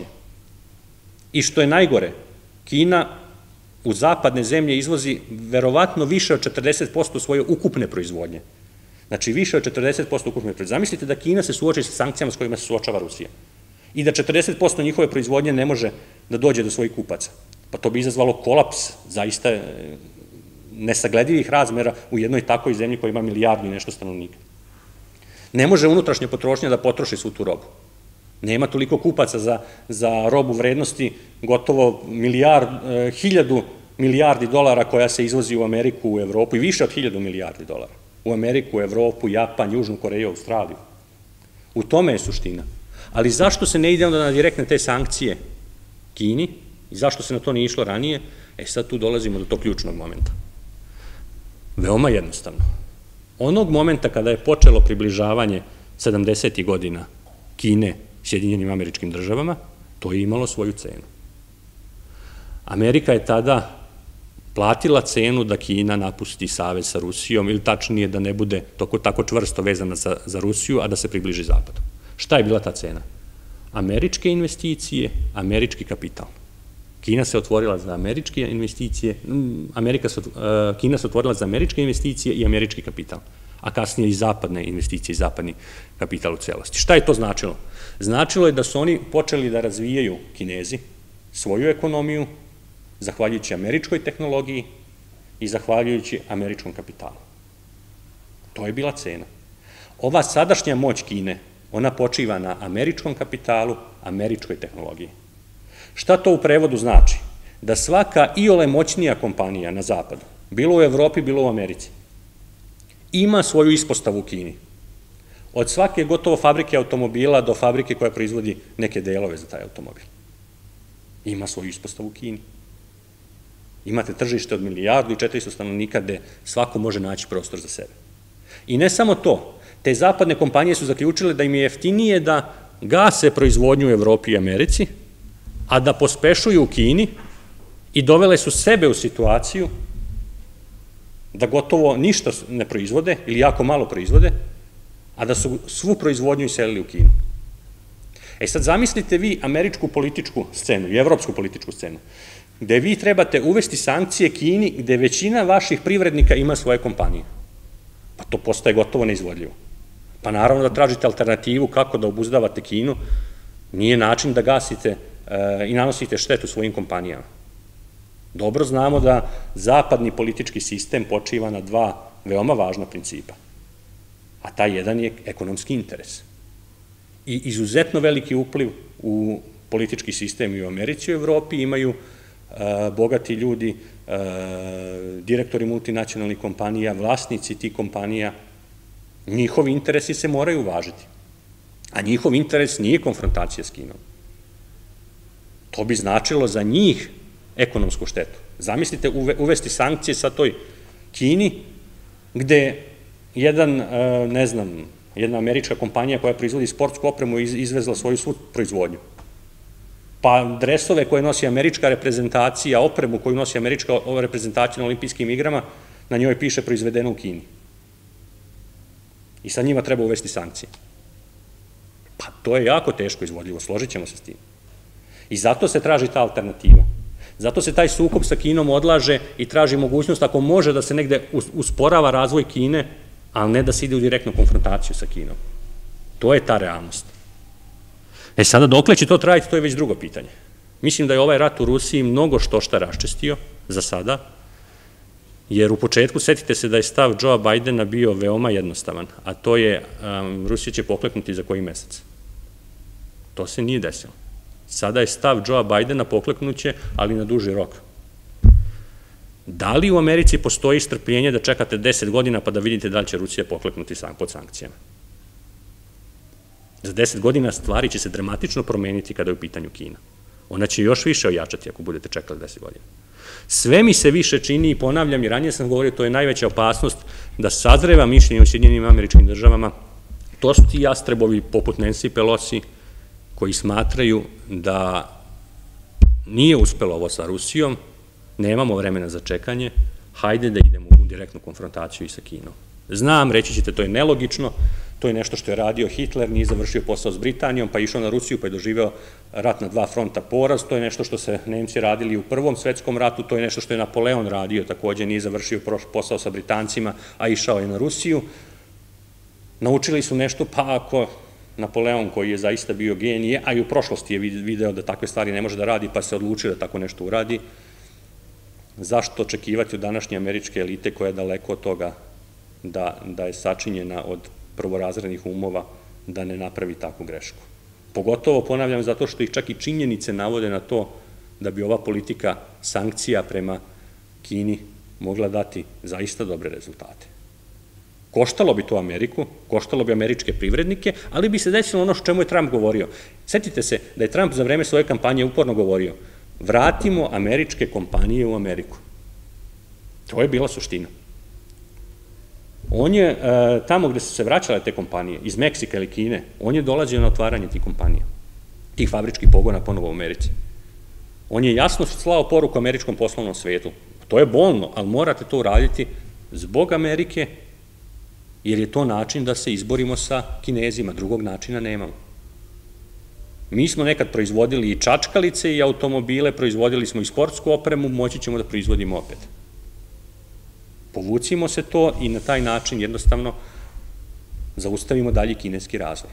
I što je najgore, Kina u zapadne zemlje izvozi verovatno više od 40% svoje ukupne proizvodnje. Znači više od 40% ukupne proizvodnje. Zamislite da Kina se suoči sa sankcijama s kojima se suočava Rusija i da 40% njihove proizvodnje ne može da dođe do svojih kupaca. Pa to bi izazvalo kolaps, zaista nesagledivih razmera u jednoj takvoj zemlji koja ima milijardu i nešto stanovnika. Ne može unutrašnja potrošnja da potroši svu tu robu. Nema toliko kupaca za robu vrednosti gotovo 1000 milijardi dolara koja se izvozi u Ameriku, u Evropu i više od 1000 milijardi dolara. U Ameriku, u Evropu, Japan, Južnu Koreju, Australiju. U tome je suština. Ali zašto se ne ide onda na direktne te sankcije Kini i zašto se na to nije išlo ranije? Sad tu dolazimo do tog ključnog momenta. Veoma jednostavno. Onog momenta kada je počelo približavanje 70. godina Kine Sjedinjenim Američkim Državama, to je imalo svoju cenu. Amerika je tada platila cenu da Kina napusti savez sa Rusijom, ili tačnije da ne bude tako čvrsto vezana za Rusiju, a da se približi Zapadu. Šta je bila ta cena? Američke investicije, američki kapital. Kina se otvorila za američke investicije, Kina se otvorila za američke investicije i američki kapital, a kasnije i zapadne investicije i zapadni kapital u celosti. Šta je to značilo? Značilo je da su oni počeli da razvijaju, Kinezi, svoju ekonomiju, zahvaljujući američkoj tehnologiji i zahvaljujući američkom kapitalu. To je bila cena. Ova sadašnja moć Kine, ona počiva na američkom kapitalu, američkoj tehnologiji. Šta to u prevodu znači? Da svaka iole moćnija kompanija na zapadu, bilo u Evropi, bilo u Americi, ima svoju ispostavu u Kini. Od svake gotovo fabrike automobila do fabrike koja proizvodi neke delove za taj automobil. Ima svoju ispostavu u Kini. Imate tržište od 1.400.000 stanovnika gde svako može naći prostor za sebe. I ne samo to, te zapadne kompanije su zaključile da im je jeftinije da gase proizvodnju u Evropi i Americi, a da pospešuju u Kini i dovele su sebe u situaciju da gotovo ništa ne proizvode ili jako malo proizvode, a da su svu proizvodnju iselili u Kinu. Sad zamislite vi američku političku scenu i evropsku političku scenu, gde vi trebate uvesti sankcije Kini, gde većina vaših privrednika ima svoje kompanije. Pa to postaje gotovo neizvodljivo. Pa naravno da tražite alternativu kako da obuzdavate Kinu, nije način da gasite i nanosite štetu svojim kompanijama. Dobro znamo da zapadni politički sistem počiva na dva veoma važna principa, a taj jedan je ekonomski interes. I izuzetno veliki upliv u politički sistem i u Americi i u Evropi imaju bogati ljudi, direktori multinacionalnih kompanija, vlasnici tih kompanija. Njihovi interesi se moraju uvažiti, a njihov interes nije konfrontacija s Kinom. To bi značilo za njih ekonomsku štetu. Zamislite uvesti sankcije sa toj Kini, gde jedna američka kompanija koja proizvodi sportsku opremu izvezla svoju svu proizvodnju. Pa dresove koje nosi američka reprezentacija, opremu koju nosi američka reprezentacija na olimpijskim igrama, na njoj piše proizvedeno u Kini. I sa njima treba uvesti sankcije. Pa to je jako teško izvodljivo, složit ćemo se s tim. I zato se traži ta alternativa. Zato se taj sukob sa Kinom odlaže i traži mogućnost, ako može da se negde usporava razvoj Kine, ali ne da se ide u direktnu konfrontaciju sa Kinom. To je ta realnost. Sada dokle će to trajati, to je već drugo pitanje. Mislim da je ovaj rat u Rusiji mnogo šta raščistio za sada, jer u početku setite se da je stav Joea Bidena bio veoma jednostavan, a to je Rusija će pokleknuti za koji mesec. To se nije desilo. Sada je stav Joea Bidena pokleknuće, ali na duži rok. Da li u Americi postoji strpljenje da čekate 10 godina pa da vidite da li će Rusija pokleknuti pod sankcijama? Za 10 godina stvari će se dramatično promeniti kada je u pitanju Kina. Ona će još više ojačati ako budete čekali 10 godina. Sve mi se više čini, i ponavljam, i ranije sam govorio, to je najveća opasnost da sazreva mišljenje u Sjedinjenim Američkim Državama. To su ti jastrebovi poput Nancy Pelosi koji smatraju da nije uspelo ovo sa Rusijom, nemamo vremena za čekanje, hajde da idemo u direktnu konfrontaciju i sa Kinom. Znam, reći ćete, to je nelogično, to je nešto što je radio Hitler, nije završio posao s Britanijom, pa je išao na Rusiju, pa je doživeo rat na dva fronta poraz, to je nešto što se Nemci radili u Prvom svetskom ratu, to je nešto što je Napoleon radio, takođe nije završio posao sa Britancima, a išao je na Rusiju. Naučili su nešto, pa ako Napoleon, koji je zaista bio genije, a i u prošlosti je video da takve stvari ne može da radi, pa se odlučio da tako nešto uradi, zašto očekivati od današnje američke elite koja je daleko od toga da je sačinjena od prvorazrednih umova da ne napravi takvu grešku. Pogotovo, ponavljam, zato što ih čak i činjenice navode na to da bi ova politika sankcija prema Kini mogla dati zaista dobre rezultate. Koštalo bi to Ameriku, koštalo bi američke privrednike, ali bi se desilo ono čemu je Trump govorio. Setite se da je Trump za vreme svoje kampanje uporno govorio: vratimo američke kompanije u Ameriku. To je bila suština. On je, tamo gde su se vraćale te kompanije, iz Meksika ili Kine, on je dolazio na otvaranje tih kompanija, tih fabričkih pogona ponovo u Americi. On je jasno slao poruku američkom poslovnom svetu: to je bolno, ali morate to uraditi zbog Amerike, jer je to način da se izborimo sa Kinezima, drugog načina nemamo. Mi smo nekad proizvodili i čačkalice i automobile, proizvodili smo i sportsku opremu, moći ćemo da proizvodimo opet. Povucimo se to i na taj način jednostavno zaustavimo dalji kineski razvoj.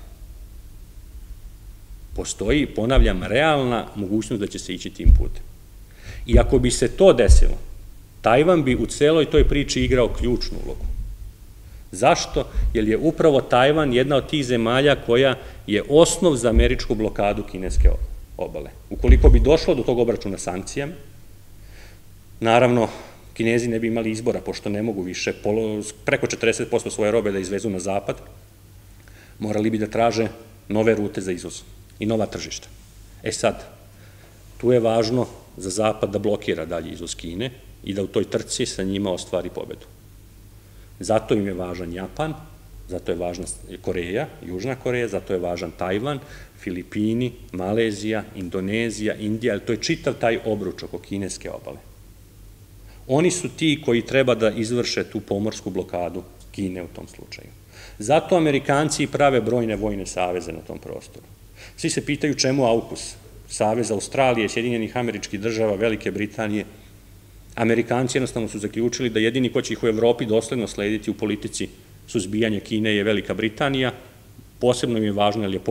Postoji, ponavljam, realna mogućnost da će se ići tim putem. I ako bi se to desilo, Tajvan bi u celoj toj priči igrao ključnu ulogu. Zašto? Jer je upravo Tajvan jedna od tih zemalja koja je osnov za američku blokadu kineske obale. Ukoliko bi došlo do tog obračuna sankcijama, naravno, Kinezi ne bi imali izbora, pošto ne mogu više preko 40% svoje robe da izvezu na zapad, morali bi da traže nove rute za izvoz i nova tržišta. E sad, tu je važno za zapad da blokira dalje izvoz Kine i da u toj trci sa njima ostvari pobedu. Zato im je važan Japan, zato je važna Koreja, Južna Koreja, zato je važan Tajvan, Filipini, Malezija, Indonezija, Indija, to je čitav taj obruč oko kineske obale. Oni su ti koji treba da izvrše tu pomorsku blokadu Kine u tom slučaju. Zato Amerikanci prave brojne vojne saveze na tom prostoru. Svi se pitaju čemu AUKUS, Savez Australije, Sjedinjenih Američkih Država, Velike Britanije. Amerikanci jednostavno su zaključili da jedini ko će ih u Evropi dosledno slediti u politici suzbijanja Kine je Velika Britanija. Posebno im je važno jer je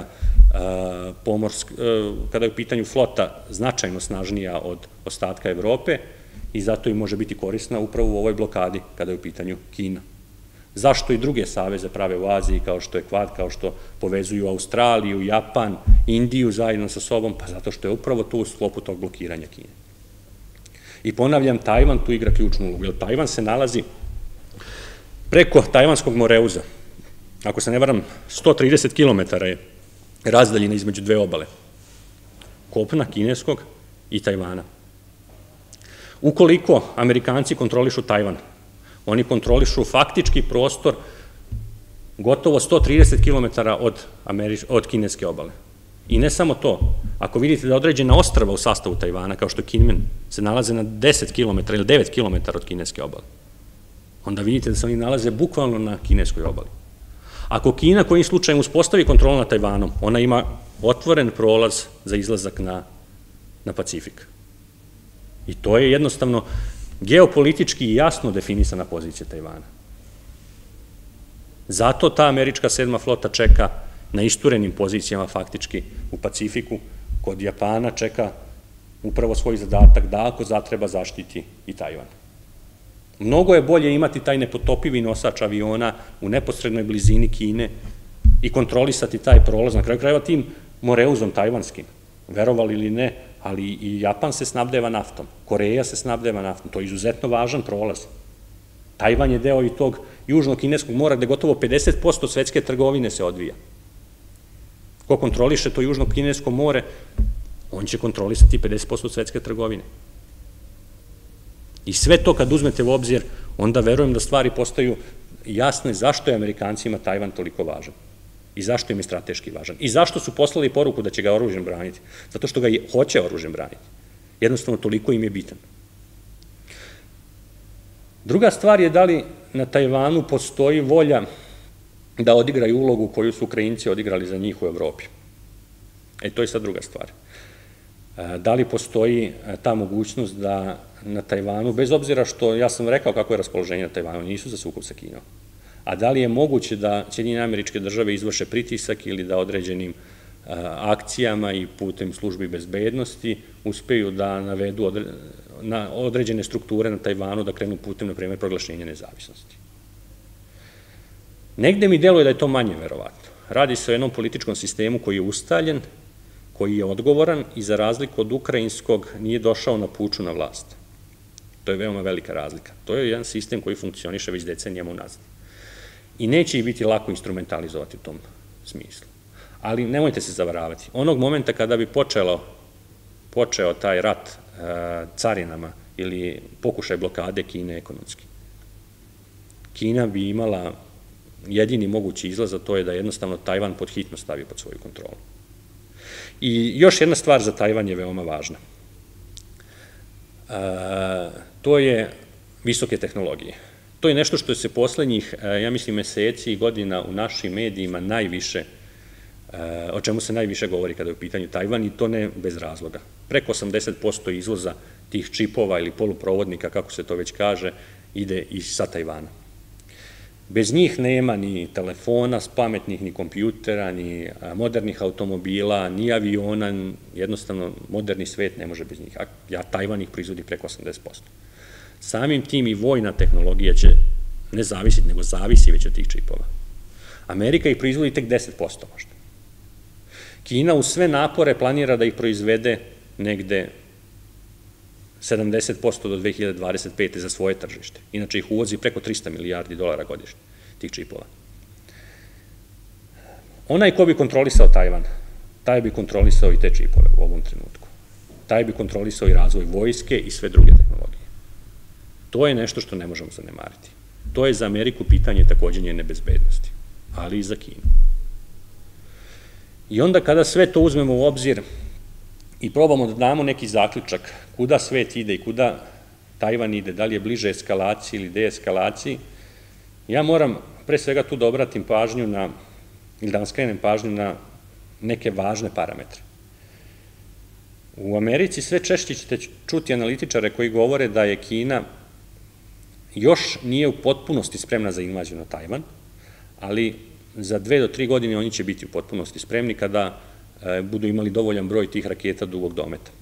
kada je u pitanju flota značajno snažnija od ostatka Evrope i zato im može biti korisna upravo u ovoj blokadi kada je u pitanju Kina. Zašto i druge saveze prave u Aziji kao što je Kvad, kao što povezuju Australiju, Japan, Indiju zajedno sa sobom? Pa zato što je upravo to u sklopu tog blokiranja Kine. I ponavljam, Tajvan tu igra ključnu ulogu, jer Tajvan se nalazi preko Tajvanskog Moreuza. Ako se ne varam, 130 km je razdaljina između dve obale, kopna kineskog i Tajvana. Ukoliko Amerikanci kontrolišu Tajvan, oni kontrolišu faktički prostor gotovo 130 km od kineske obale. I ne samo to, ako vidite da određena ostrva u sastavu Tajvana, kao što je Kinmen, se nalaze na 10 km ili 9 km od kineske obale, onda vidite da se oni nalaze bukvalno na kineskoj obali. Ako Kina kojim slučajem uspostavi kontrolu nad Tajvanom, ona ima otvoren prolaz za izlazak na Pacifik. I to je jednostavno geopolitički jasno definisana pozicija Tajvana. Zato ta američka 7. flota čeka na isturenim pozicijama faktički u Pacifiku, kod Japana čeka upravo svoj zadatak da ako zatreba zaštiti i Tajvan. Mnogo je bolje imati taj nepotopivi nosač aviona u neposrednoj blizini Kine i kontrolisati taj prolaz, na kraju krajeva tim Moreuzom tajvanskim, verovali ili ne, ali i Japan se snabdeva naftom, Koreja se snabdeva naftom, to je izuzetno važan prolaz. Tajvan je deo i tog južno-kineskog mora gde gotovo 50% svetske trgovine se odvija. Ko kontroliše to južno-kinesko more, on će kontrolisati 50% svetske trgovine. I sve to kad uzmete u obzir, onda verujem da stvari postaju jasne zašto je Amerikancima Tajvan toliko važan i zašto im je strateški važan i zašto su poslali poruku da će ga oružjem braniti, zato što ga hoće oružjem braniti. Jednostavno toliko im je bitan. Druga stvar je da li na Tajvanu postoji volja da odigraju ulogu koju su Ukrajinci odigrali za njih u Evropi. To je sad druga stvar. Da li postoji ta mogućnost da na Tajvanu, bez obzira što ja sam rekao kako je raspoloženje na Tajvanu, nisu za sukob sa Kinom, a da li je moguće da Sjedinjene Američke Države izvrše pritisak ili da određenim akcijama i putem službi bezbednosti uspeju da navedu određene strukture na Tajvanu da krenu putem, na primjer, proglašenja nezavisnosti. Negde mi deluje da je to manje verovatno. Radi se o jednom političkom sistemu koji je ustaljen, koji je odgovoran i za razliku od ukrajinskog nije došao na puču na vlast. To je veoma velika razlika. To je jedan sistem koji funkcioniše već decenijama unazad. I neće ih biti lako instrumentalizovati u tom smislu. Ali nemojte se zavaravati. Onog momenta kada bi počeo taj rat carinama ili pokušaj blokade Kine ekonomski, Kina bi imala jedini mogući izlaz, a to je da jednostavno Tajvan pod hitno stavi pod svoju kontrolu. I još jedna stvar za Tajvan je veoma važna. To je visoke tehnologije. To je nešto što se poslednjih, ja mislim, meseci i godina u našim medijima najviše, o čemu se najviše govori kada je u pitanju Tajvan, i to ne bez razloga. Preko 80% izvoza tih čipova ili poluprovodnika, kako se to već kaže, ide i sa Tajvana. Bez njih nema ni telefona pametnih, ni kompjutera, ni modernih automobila, ni aviona, jednostavno moderni svet ne može bez njih, a Tajvan ih proizvodi preko 80%. Samim tim i vojna tehnologija će ne zavisiti, nego zavisi već od tih čipova. Amerika ih proizvodi tek 10% možda. Kina u sve napore planira da ih proizvede negde 70% do 2025. za svoje tržište. Inače ih uvozi preko 300 milijardi dolara godišnje, tih čipova. Onaj ko bi kontrolisao Tajvan, taj bi kontrolisao i te čipove u ovom trenutku. Taj bi kontrolisao i razvoj vojske i sve druge tehnologije. To je nešto što ne možemo zanemariti. To je za Ameriku pitanje takođe njene bezbednosti, ali i za Kinu. I onda kada sve to uzmemo u obzir i probamo da damo neki zaključak kuda svet ide i kuda Tajvan ide, da li je bliže eskalaciji ili deeskalaciji, ja moram pre svega tu da obratim pažnju ili da vam skrenem pažnju na neke važne parametre. U Americi sve češće ćete čuti analitičare koji govore da je Kina još nije u potpunosti spremna za invaziju na Tajvan, ali za 2 do 3 godine oni će biti u potpunosti spremni kada budu imali dovoljan broj tih raketa dugog dometa.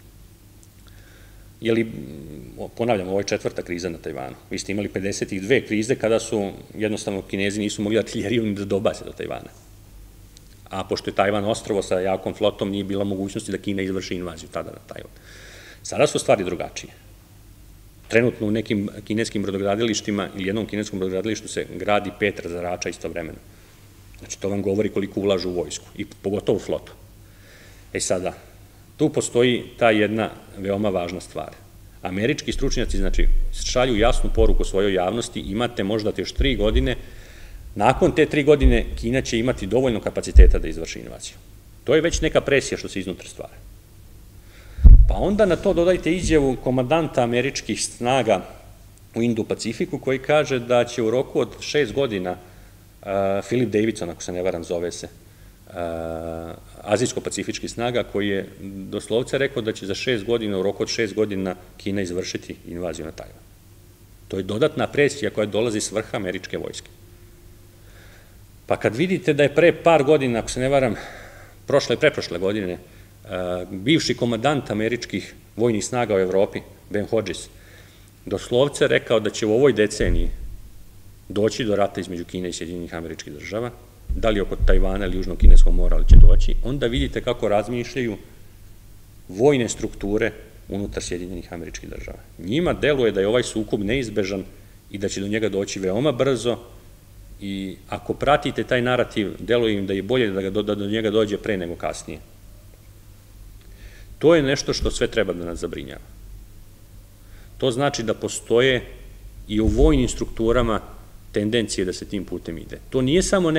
Ponavljam, ovo je 4. kriza na Tajvanu. Vi ste imali 52 krize kada su jednostavno Kinezi nisu mogli artiljeriju ni da dobace do Tajvana. A pošto je Tajvan ostrvo sa jakom flotom, nije bila mogućnosti da Kina izvrši invaziju tada na Tajvan. Sada su stvari drugačije. Trenutno u nekim kineskim brodogradilištima ili jednom kineskom brodogradilištu se gradi 5 razarača istovremeno. Znači, to vam govori koliko ulažu u vojsku i pogotovo u flotu. Sada, tu postoji ta jedna veoma važna stvar. Američki stručnjaci, znači, šalju jasnu poruku svojoj javnosti, imate možda još 3 godine, nakon te 3 godine Kina će imati dovoljno kapaciteta da izvrši invaziju. To je već neka presija što se iznutra stvara. Pa onda na to dodajte izjavu komandanta američkih snaga u Indo-Pacifiku koji kaže da će u roku od 6 godina Philip Davidson, ako se ne varam, zove se, azijsko-pacifički snaga, koji je doslovce rekao da će za 6 godina, u roku od 6 godina Kina izvršiti invaziju na Tajvan. To je dodatna presija koja dolazi s vrha američke vojske. Pa kad vidite da je pre par godina, ako se ne varam, prošle i preprošle godine, bivši komandant američkih vojnih snaga u Evropi, Ben Hodges, doslovce rekao da će u ovoj deceniji doći do rata između Kine i Sjedinjenih Američkih Država, da li oko Tajvana ili Južnog kineskog mora, ali će doći, onda vidite kako razmišljaju vojne strukture unutar Sjedinjenih Američkih Država. Njima deluje da je ovaj sukob neizbežan i da će do njega doći veoma brzo i ako pratite taj narativ, deluje im da je bolje da do njega dođe pre nego kasnije. To je nešto što sve treba da nas zabrinjava. To znači da postoje i u vojnim strukturama tendencije da se tim putem ide. To nije samo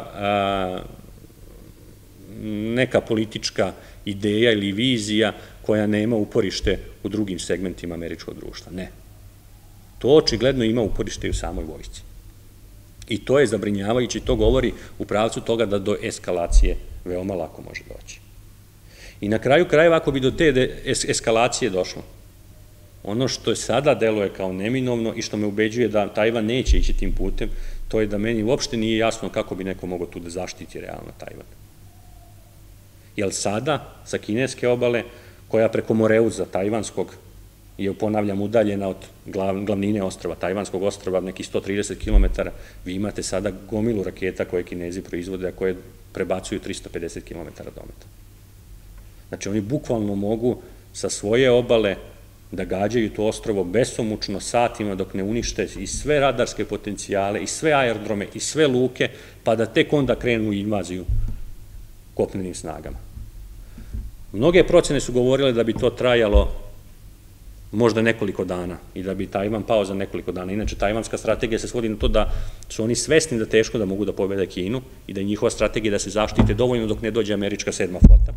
neka politička ideja ili vizija koja nema uporište u drugim segmentima američkog društva. Ne. To očigledno ima uporište i u samoj vojsci. I to je zabrinjavajuće, to govori u pravcu toga da do eskalacije veoma lako može doći. I na kraju krajeva, ako bi do te eskalacije došlo, ono što je sada deluje kao neminovno i što me ubeđuje da Tajvan neće ići tim putem, to je da meni uopšte nije jasno kako bi neko mogao tu da zaštiti realno Tajvan. Jer sada, sa kineske obale, koja preko Moreuza tajvanskog je, ponavljam, udaljena od glavnine ostrva, Tajvanskog ostrva, nekih 130 km, vi imate sada gomilu raketa koje Kinezi proizvode, a koje prebacuju 350 km dometa. Znači, oni bukvalno mogu sa svoje obale da gađaju to ostrvo besomučno satima dok ne unište i sve radarske potencijale, i sve aerodrome, i sve luke, pa da tek onda krenu u invaziju kopnenim snagama. Mnoge procene su govorile da bi to trajalo možda nekoliko dana i da bi Tajvan pao za nekoliko dana. Inače, tajvanska strategija se svodi na to da su oni svesni da teško da mogu da pobede Kinu i da je njihova strategija da se zaštite dovoljno dok ne dođe američka 7. flota.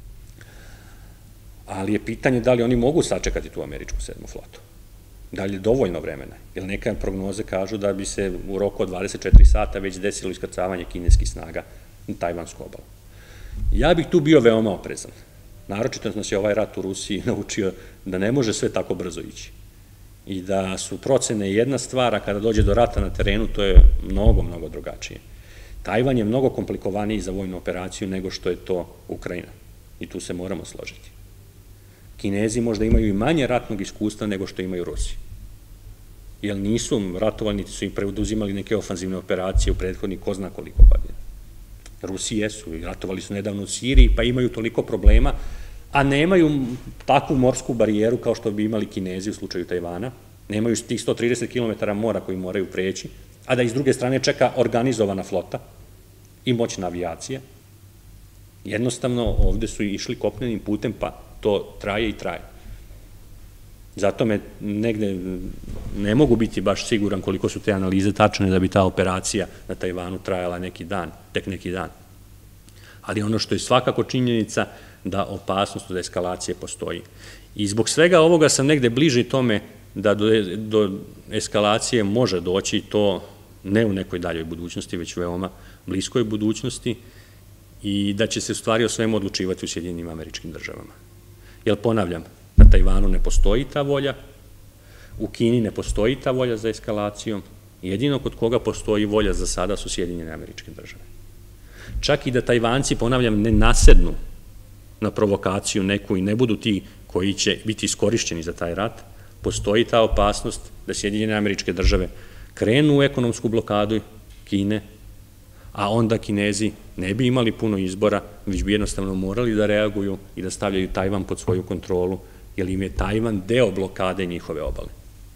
Ali je pitanje da li oni mogu sačekati tu američku 7. flotu. Da li je dovoljno vremena? Jer neke prognoze kažu da bi se u roku od 24 sata već desilo iskrcavanje kineskih snaga na tajvansku obalu. Ja bih tu bio veoma oprezan. Naročito nas je ovaj rat u Rusiji naučio da ne može sve tako brzo ići. I da su procene jedna stvar, a kada dođe do rata na terenu, to je mnogo, mnogo drugačije. Tajvan je mnogo komplikovaniji za vojnu operaciju nego što je to Ukrajina. I tu se moramo složiti. Kinezi možda imaju i manje ratnog iskustva nego što imaju Rusi. Jer nisu ratovali, niti su im preuzimali neke ofanzivne operacije u prethodnih ko zna koliko godina. Rusi jesu i ratovali su nedavno u Siriji, pa imaju toliko problema, a nemaju takvu morsku barijeru kao što bi imali Kinezi u slučaju Tajvana. Nemaju tih 130 km mora koji moraju preći, a da iz druge strane čeka organizovana flota i moćna avijacija. Jednostavno, ovde su išli kopnenim putem, pa to traje i traje. Zato me negde ne mogu biti baš siguran koliko su te analize tačne da bi ta operacija na Tajvanu trajala neki dan, tek neki dan. Ali ono što je svakako činjenica da opasnost od eskalacije postoji. I zbog svega ovoga sam negde bliži tome da do eskalacije može doći to ne u nekoj daljoj budućnosti, već veoma bliskoj budućnosti i da će se u stvari o svemu odlučivati u Sjedinjenim Američkim Državama. Jer ponavljam, na Tajvanu ne postoji ta volja, u Kini ne postoji ta volja za eskalacijom, jedino kod koga postoji volja za sada su Sjedinjene Američke Države. Čak i da Tajvanci, ponavljam, ne nasednu na provokaciju neku i ne budu ti koji će biti iskorišćeni za taj rat, postoji ta opasnost da Sjedinjene Američke Države krenu u ekonomsku blokadu Kine, a onda Kinezi ne bi imali puno izbora, već bi jednostavno morali da reaguju i da stavljaju Tajvan pod svoju kontrolu, jer im je Tajvan deo blokade njihove obale.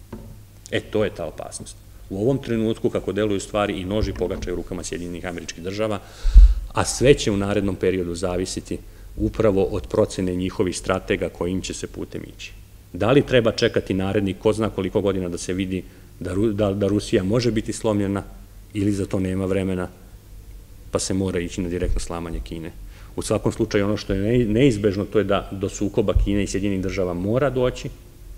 To je ta opasnost. U ovom trenutku, kako deluju stvari, i noži pogačaju u rukama Sjedinjenih Američkih Država, a sve će u narednom periodu zavisiti upravo od procene njihovih stratega kojim će se putem ići. Da li treba čekati narednih ko zna koliko godina da se vidi da Rusija može biti slomljena ili za to nema vremena, pa se mora ići na direktno slamanje Kine. U svakom slučaju ono što je neizbežno to je da do sukoba Kine i Sjedinjenih Država mora doći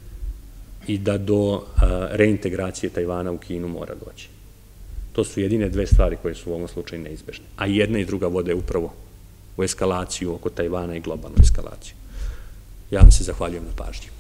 i da do reintegracije Tajvana u Kinu mora doći. To su jedine dve stvari koje su u ovom slučaju neizbežne. A jedna i druga vode upravo u eskalaciju oko Tajvana i globalnu eskalaciju. Ja vam se zahvaljujem na pažnji.